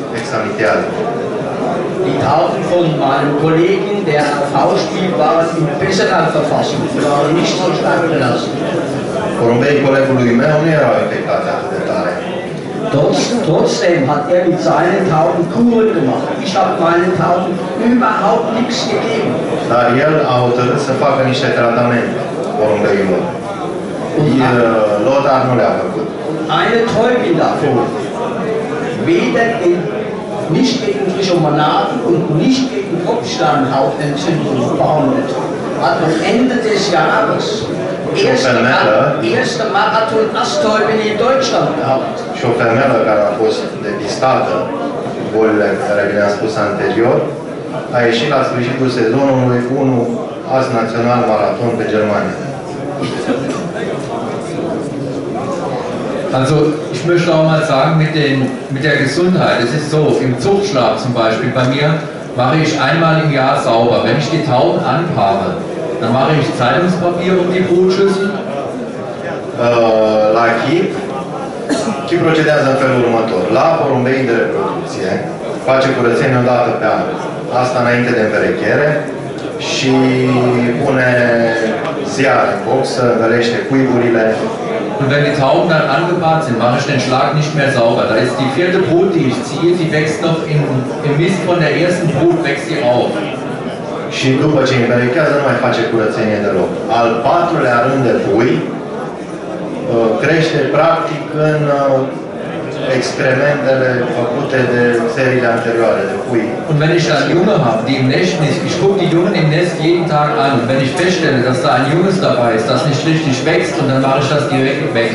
Speaker 2: Die Tauben von meinem Kollegen, der AV-Spiel, waren in besserer Verfassung, waren nicht so stark belastet.
Speaker 1: Porumbeii colegului meu nu erau infectați atât de tare.
Speaker 2: Trotzdem hat er mit seinen Tauben Kuren gemacht. Ich habe meinen Tauben überhaupt nichts gegeben.
Speaker 1: Dar el a hotărât să facă niște tratamente porumbeilor. Lothar nu le-a făcut.
Speaker 2: Eine Täubin davon, nicht gegen Trichomonaden und nicht gegen Kopfschleimhautentzündung behandelt, hat am Ende des Jahres erste Marathon-Asttäubin in Deutschland gehabt.
Speaker 1: Și o femeie care a fost depistată bolile care le-am spus anterior, a ieșit la sfârșitul sezonului 1 as național maraton pe Germania.
Speaker 3: Also ich möchte auch mal sagen, mit der Gesundheit, es ist so, im Zuchtschlag zum Beispiel, bei mir mache ich einmal im Jahr sauber. Wenn ich die Tauben anpaare, dann mache ich Zeitungspapier um die Brutschüssel.
Speaker 1: La chip procedează în felul următor. La porumbei de reproducție face curățenie o dată pe an. Asta înainte de împerechere și pune ziar în box, învelește cuiburile.
Speaker 3: Und wenn die Tauben dann angepaart sind, mache ich den Schlag nicht mehr sauber. Da ist die vierte Brut, die ich ziehe, die wächst noch im Mist von der ersten Brut, wächst sie auf.
Speaker 1: Și după ce împerechează nu mai face curățenie deloc. Al patrulea rând de pui crește practic în excrementele făcute de seriile anterioare de pui.
Speaker 3: Und wenn ich dann Junge habe, die im Nest nicht, ich gucke die Jungen im Nest jeden Tag an und wenn ich feststelle, dass da ein Junges dabei ist, das nicht richtig wächst, und dann mache ich das direkt weg.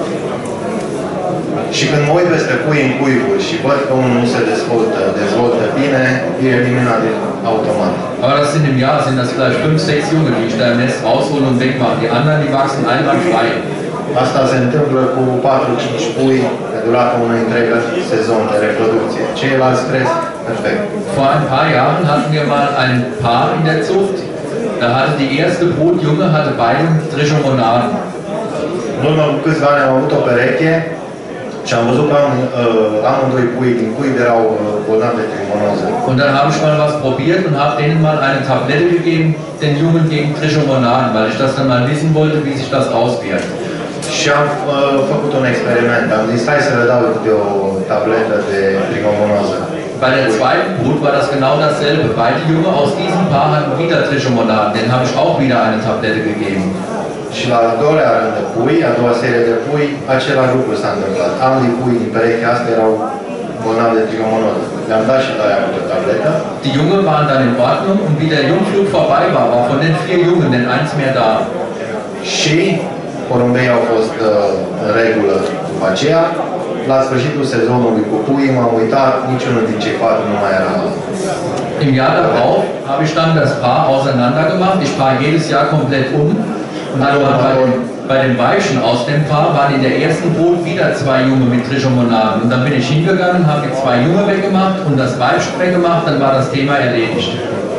Speaker 1: Și când mă uit peste pui în cuiburi și văd că unul nu se dezvoltă bine, e eliminat automat.
Speaker 3: Aber das sind im Jahr sind das vielleicht 5, 6 Junge, die ich da im Nest raushole und wegmache. Die anderen, die wachsen einwandfrei.
Speaker 1: Asta se întâmplă cu 4-5 pui pe durata unui întreg sezon de reproducție. Ceilalți cresc perfect.
Speaker 3: Vor ein paar Jahren hatten wir mal ein Paar in der Zucht. Da hatte die erste Brutjunge hatte beide Trichomonaden.
Speaker 1: În urmă cu câțiva ani am avut o pereche și am văzut că amândoi pui din cuib erau bolnavi de trichomoniază.
Speaker 3: Und dann habe ich mal was probiert und habe denen mal eine Tablette gegeben, den Jungen gegen Trichomonaden, weil ich das dann mal wissen wollte, wie sich das auswirkt.
Speaker 1: Și am făcut un experiment. Am zis, hai să le dau de o tabletă de trichomonază.
Speaker 3: Bei der zweiten Brut war das genau dasselbe. Beide Junge aus diesem Paar hatten wieder Trichomonaden. Den habe ich auch wieder eine Tablette gegeben.
Speaker 1: Și la al doilea rând de pui, a doua serie de pui, același lucru s-a întâmplat. Ambii pui din perechea asta erau bolnavi de trichomonază. Le-am dat și la ea o tabletă.
Speaker 3: Die Junge waren dann in Ordnung und wie der Jungflug vorbei war, war von den 4 Jungen denn eins mehr da.
Speaker 1: Și porumbei au fost în regulă după aceea. La sfârșitul sezonului cu pui m-am uitat, niciunul din cei 4 nu mai era.
Speaker 3: Im Jahr darauf habe ich dann das Paar auseinander gemacht. Ich paare jedes Jahr komplett um. Und dann war bei den Weibchen aus dem Paar waren in der ersten Brut wieder 2 Junge mit Trichomonaden. Und dann bin ich hingegangen, habe die 2 Junge weggemacht und das Weibchen weggemacht, dann war das Thema erledigt.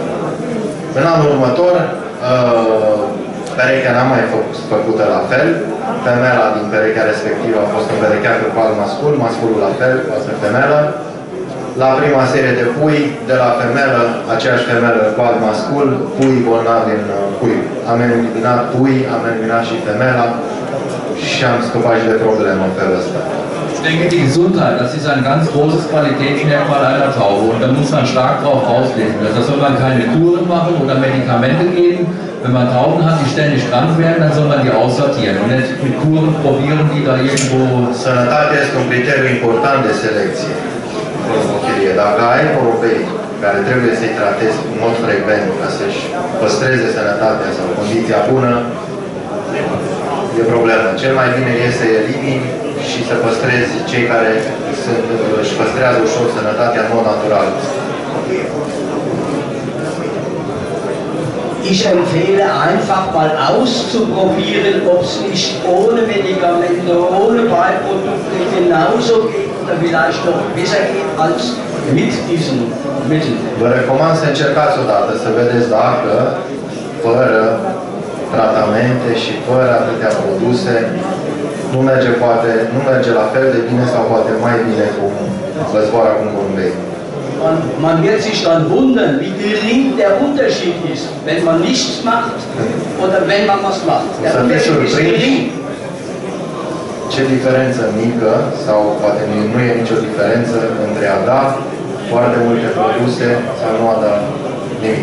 Speaker 1: În anul următor, perechea n-a mai fost făcută la fel. Femela din perechea respectivă a fost împerecheată cu alt mascul, masculul la fel, cu altă femelă. La prima serie de pui, de la femelă, aceeași femelă cu alt mascul, pui bolnavi în pui. Am eliminat pui, am eliminat și femela și am scăpat și de probleme în felul ăsta.
Speaker 3: Ich denke, die Gesundheit, das ist ein ganz großes Qualitätsmerkmal einer Taube und da muss man stark drauf auslesen. Da soll man keine Kuren machen oder Medikamente geben. Wenn man Tauben hat, die ständig krank werden, dann soll man die aussortieren und nicht mit Kuren probieren, die da irgendwo...
Speaker 1: Sănătatea este un criteriu important de selecție. Dacă ai porumbei care trebuie să-i tratezi în mod frecvent ca să-și păstreze sănătatea sau condiția bună, e problemă. Cel mai bine este să elimini și să păstrezi cei care își păstrează ușor sănătatea în mod natural.
Speaker 2: Ich empfehle einfach mal auszuprobieren, ob es nicht ohne Medikamente, ohne Beiprodukte genauso geht oder vielleicht noch besser geht als mit diesen Mitteln.
Speaker 1: Vă recomand să încercați odată să vedeți dacă fără tratamente și fără atâtea produse nu merge la fel de bine sau poate mai bine cu războarea cu porumbei.
Speaker 2: Man wird sich dann wundern, wie gering der Unterschied ist, wenn man nichts macht oder wenn man was macht. Der Unterschied ist gering.
Speaker 1: Ce diferență mică sau poate nu e nicio diferență între a da foarte multe produse sau nu a da nimic.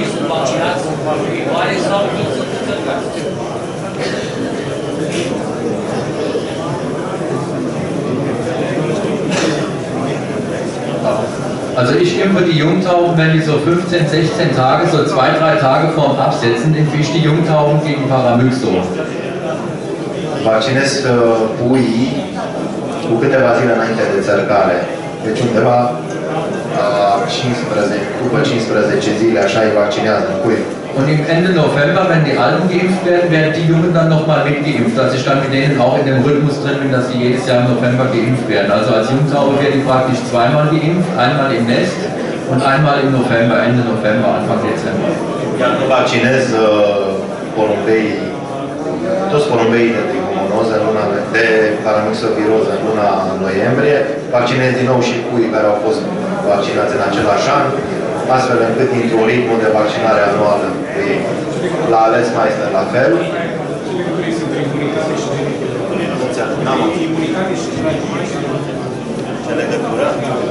Speaker 3: Also ich impfe die Jungtauben, wenn die so 15, 16 Tage, so 2-3 Tage vorm Absetzen, impfe ich die Jungtauben gegen Paramyxo.
Speaker 1: Vaccinez puii cu câteva zile înainte de țărcare. Deci undeva după 15 zile, așa îi vaccinează în cuib.
Speaker 3: Und im Ende November, wenn die Alten geimpft werden, werden die Jungen dann nochmal mitgeimpft, dass ich dann mit denen auch in dem Rhythmus drin bin, dass die jedes Jahr im November geimpft werden. Also als Jungtaube werden die praktisch zweimal geimpft, einmal im Nest und einmal im November, Ende November, Anfang Dezember.
Speaker 1: Iar nu vaccinez porumbeii, toți porumbeii de tricomonoză, de paramyxoviroză în luna noiembrie, vaccinez din nou și puii care au fost vaccinați în același an, astfel încât dintr-un ritm de vaccinare anuală cu ei. La ales mai este la fel. Ce legătură?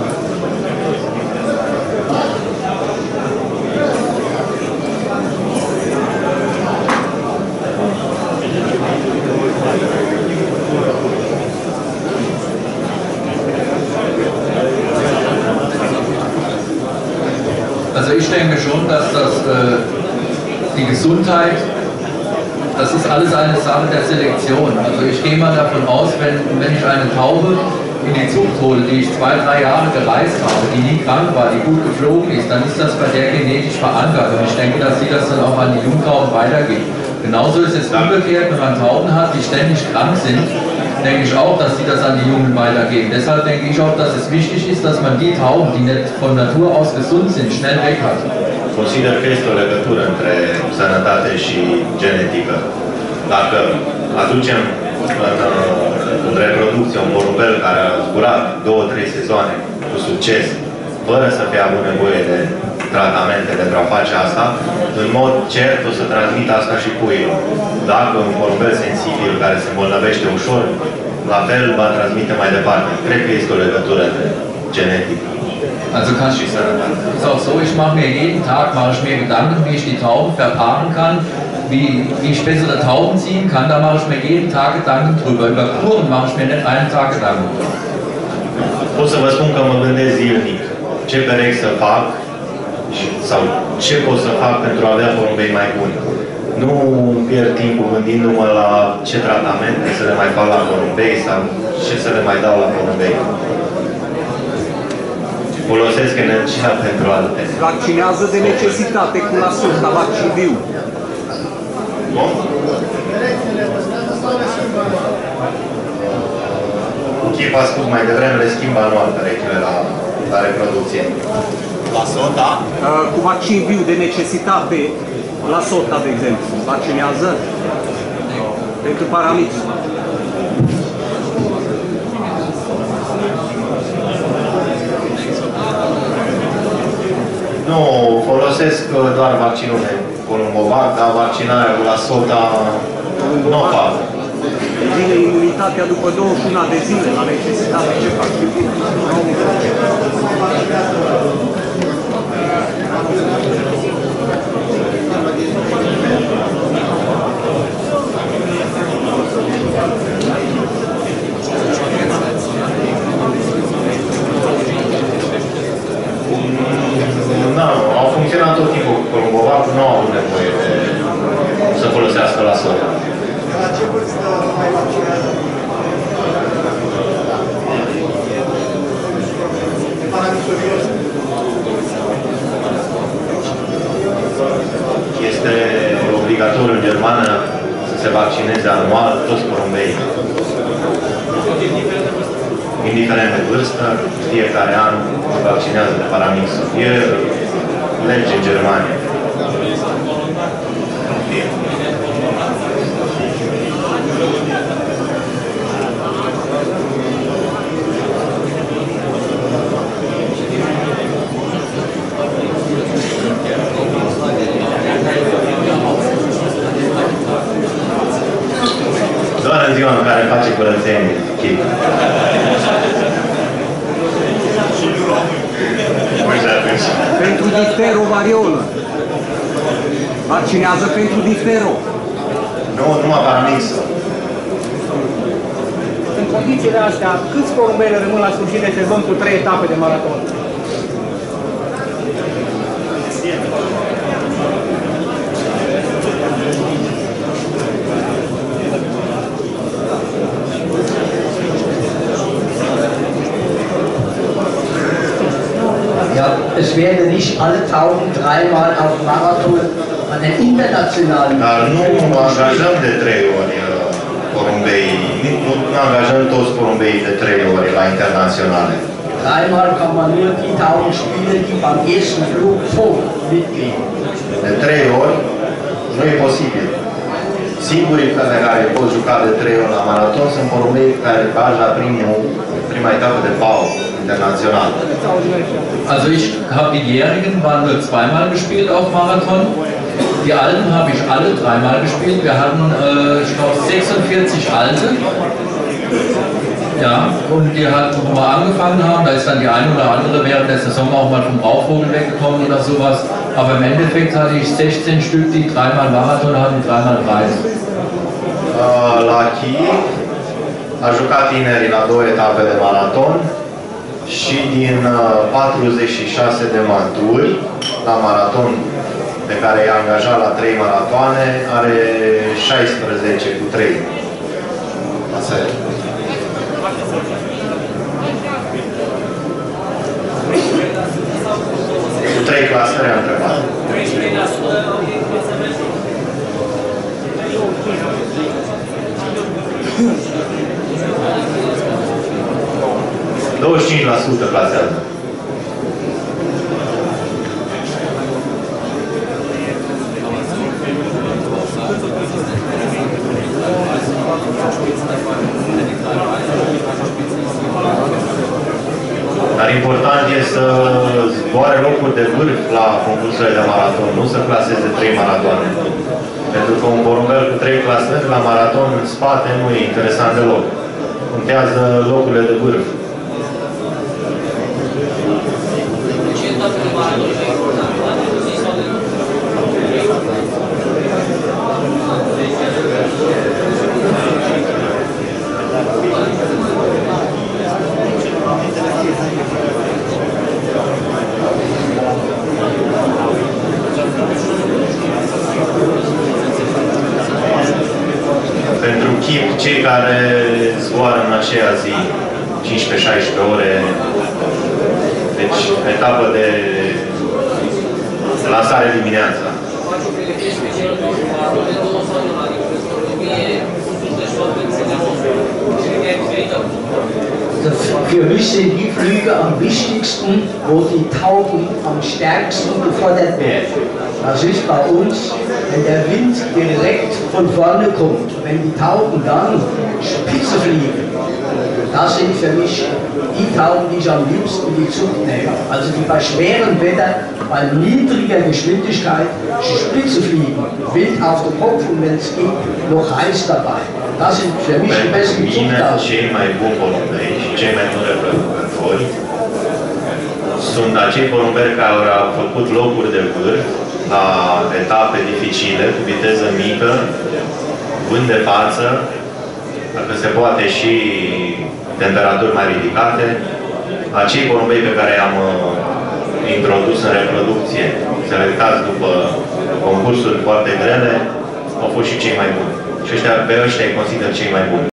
Speaker 3: Also ich denke schon, dass die Gesundheit, das ist alles eine Sache der Selektion. Also ich gehe mal davon aus, wenn ich eine Taube in die Zucht hole, die ich 2-3 Jahre gereist habe, die nie krank war, die gut geflogen ist, dann ist das bei der genetisch verankert. Und ich denke, dass sie das dann auch an die Jungtauben weitergibt. Genauso ist es umgekehrt, wenn man Tauben hat, die ständig krank sind, denke ich auch, dass sie das an die Jungen weitergeben. Deshalb denke ich auch, dass es wichtig ist, dass man die Tauben, die nicht von Natur aus gesund sind, schnell weg hat.
Speaker 1: Consider că este o legătură între sănătate și genetică. Dacă aducem în reproducție un porumbel care a zburat 2-3 sezoane cu succes, fără să fie avut nevoie de tratamente pentru a face asta, în mod cert o să transmită asta și puiilor. Dacă un porumbel sensibil care se îmbolnăvește ușor, la fel va transmite mai departe. Cred că este o legătură genetică.
Speaker 3: Also kann ich ist auch so, ich mache mir jeden Tag mir Gedanken, wie ich die Tauben verpaaren kann, wie ich bessere Tauben ziehen kann, da mache ich mir jeden Tag Gedanken drüber. Über Kuren mache ich mir nicht einen Tag Gedanken.
Speaker 1: Pot să vă spun că mă gândesc zilnic ce perechi să fac sau ce pot să fac pentru a avea porumbei mai buni. Nu pierd timpul gândindu-mă la ce tratamente să le mai fac la porumbei sau ce să le mai dau la porumbei. Folosesc energia pentru alte.
Speaker 6: Vaccinează de necesitate cu la vaccin viu.
Speaker 1: Bun? Chip a spus mai devreme, le schimb anual perechile la reproducție. La SOTA?
Speaker 6: Cu vaccin viu de necesitate, la SOTA, de exemplu, vaccinează pentru paramix.
Speaker 1: Nu, folosesc doar vaccinul de Columbovac, dar vaccinarea cu la SOTA nu o fac.
Speaker 6: Vine imunitatea după 21 de zile, la necesitate, ce fac?
Speaker 1: Au funcționat tot timpul cu Columbovac, nu au avut nevoie de să folosească la SOTA.
Speaker 4: La ce vârstă mai vaccinează? Paramyxoviroză.
Speaker 1: Este obligatoriu în Germană să se vaccineze anual toți porumbeii. Indiferent de vârstă, fiecare an se vaccinează de paramyxo. E lege în Germania. Doar în ziua în care face curățenie.
Speaker 6: Pentru diftero, variolă. Vaccinează pentru diftero.
Speaker 1: Nu, numai paramyxo.
Speaker 5: În condițiile astea, câți porumbei rămân la sfârșit de sezon cu 3 etape de maraton?
Speaker 3: Ja,
Speaker 2: es werden nicht alle Tauben dreimal auf Marathon an den internationalen.
Speaker 1: Dar nu angajăm de 3 ori porumbei, nu angajăm toți porumbeii de 3 ori la internaționale.
Speaker 2: Dreimal kann man nur die Tauben spielen, die beim ersten Flug mitgehen.
Speaker 1: De 3 ori nu e posibil. Singurii pe care pot juca de 3 ori la maraton sunt porumbei care baj la prima etapă de PAO internațional.
Speaker 3: Also ich habe die Jährigen waren nur zweimal gespielt auf Marathon. Die Alten habe ich alle dreimal gespielt. Wir hatten, ich glaube, 46 Alte. Ja, und die hatten, wo wir angefangen haben, da ist dann die eine oder andere während der Saison auch mal vom Raubvogel weggekommen oder sowas. Aber im Endeffekt hatte ich 16 Stück, die dreimal Marathon hatten, dreimal Preis.
Speaker 1: La Kiev a jucat tinerii la 2 etape de maraton și din 46 de maturi la maraton pe care i-a angajat la 3 maratoane, are 16 cu 3. Asta e. Cu 3 clasări am întrebat. 25% clasează. Dar important este să zboare locuri de vârf la concursurile de maraton, nu să claseze 3 maratoane. Pentru că un porumbel cu 3 clasări la maraton în spate nu e interesant deloc. Contează locurile de vârf. Pentru chip, cei care zboară în aceea zi 15-16 ore, deci etapă de lansare dimineața.
Speaker 2: Für mich sind die Flüge am wichtigsten, wo die Tauben am stärksten gefordert werden. Das ist bei uns, wenn der Wind direkt von vorne kommt. Wenn die Tauben dann spitze fliegen, das sind für mich die Tauben, die ich am liebsten in die Zucht nehme. Also die bei schwerem Wetter, bei niedriger Geschwindigkeit spitze fliegen, wild auf dem Kopf und wenn es geht, noch heiß dabei. Das sind für mich die besten Zuchttauben.
Speaker 1: Cei mai buni porumbei și cei mai buni răbdători sunt acei porumberi care au făcut locuri de vârf la etape dificile, cu viteză mică, vânt de față, dacă se poate și temperaturi mai ridicate. Acei porumbei pe care i-am introdus în reproducție, selectați după concursuri foarte grele, au fost și cei mai buni. Și pe ăștia îi consider cei mai buni.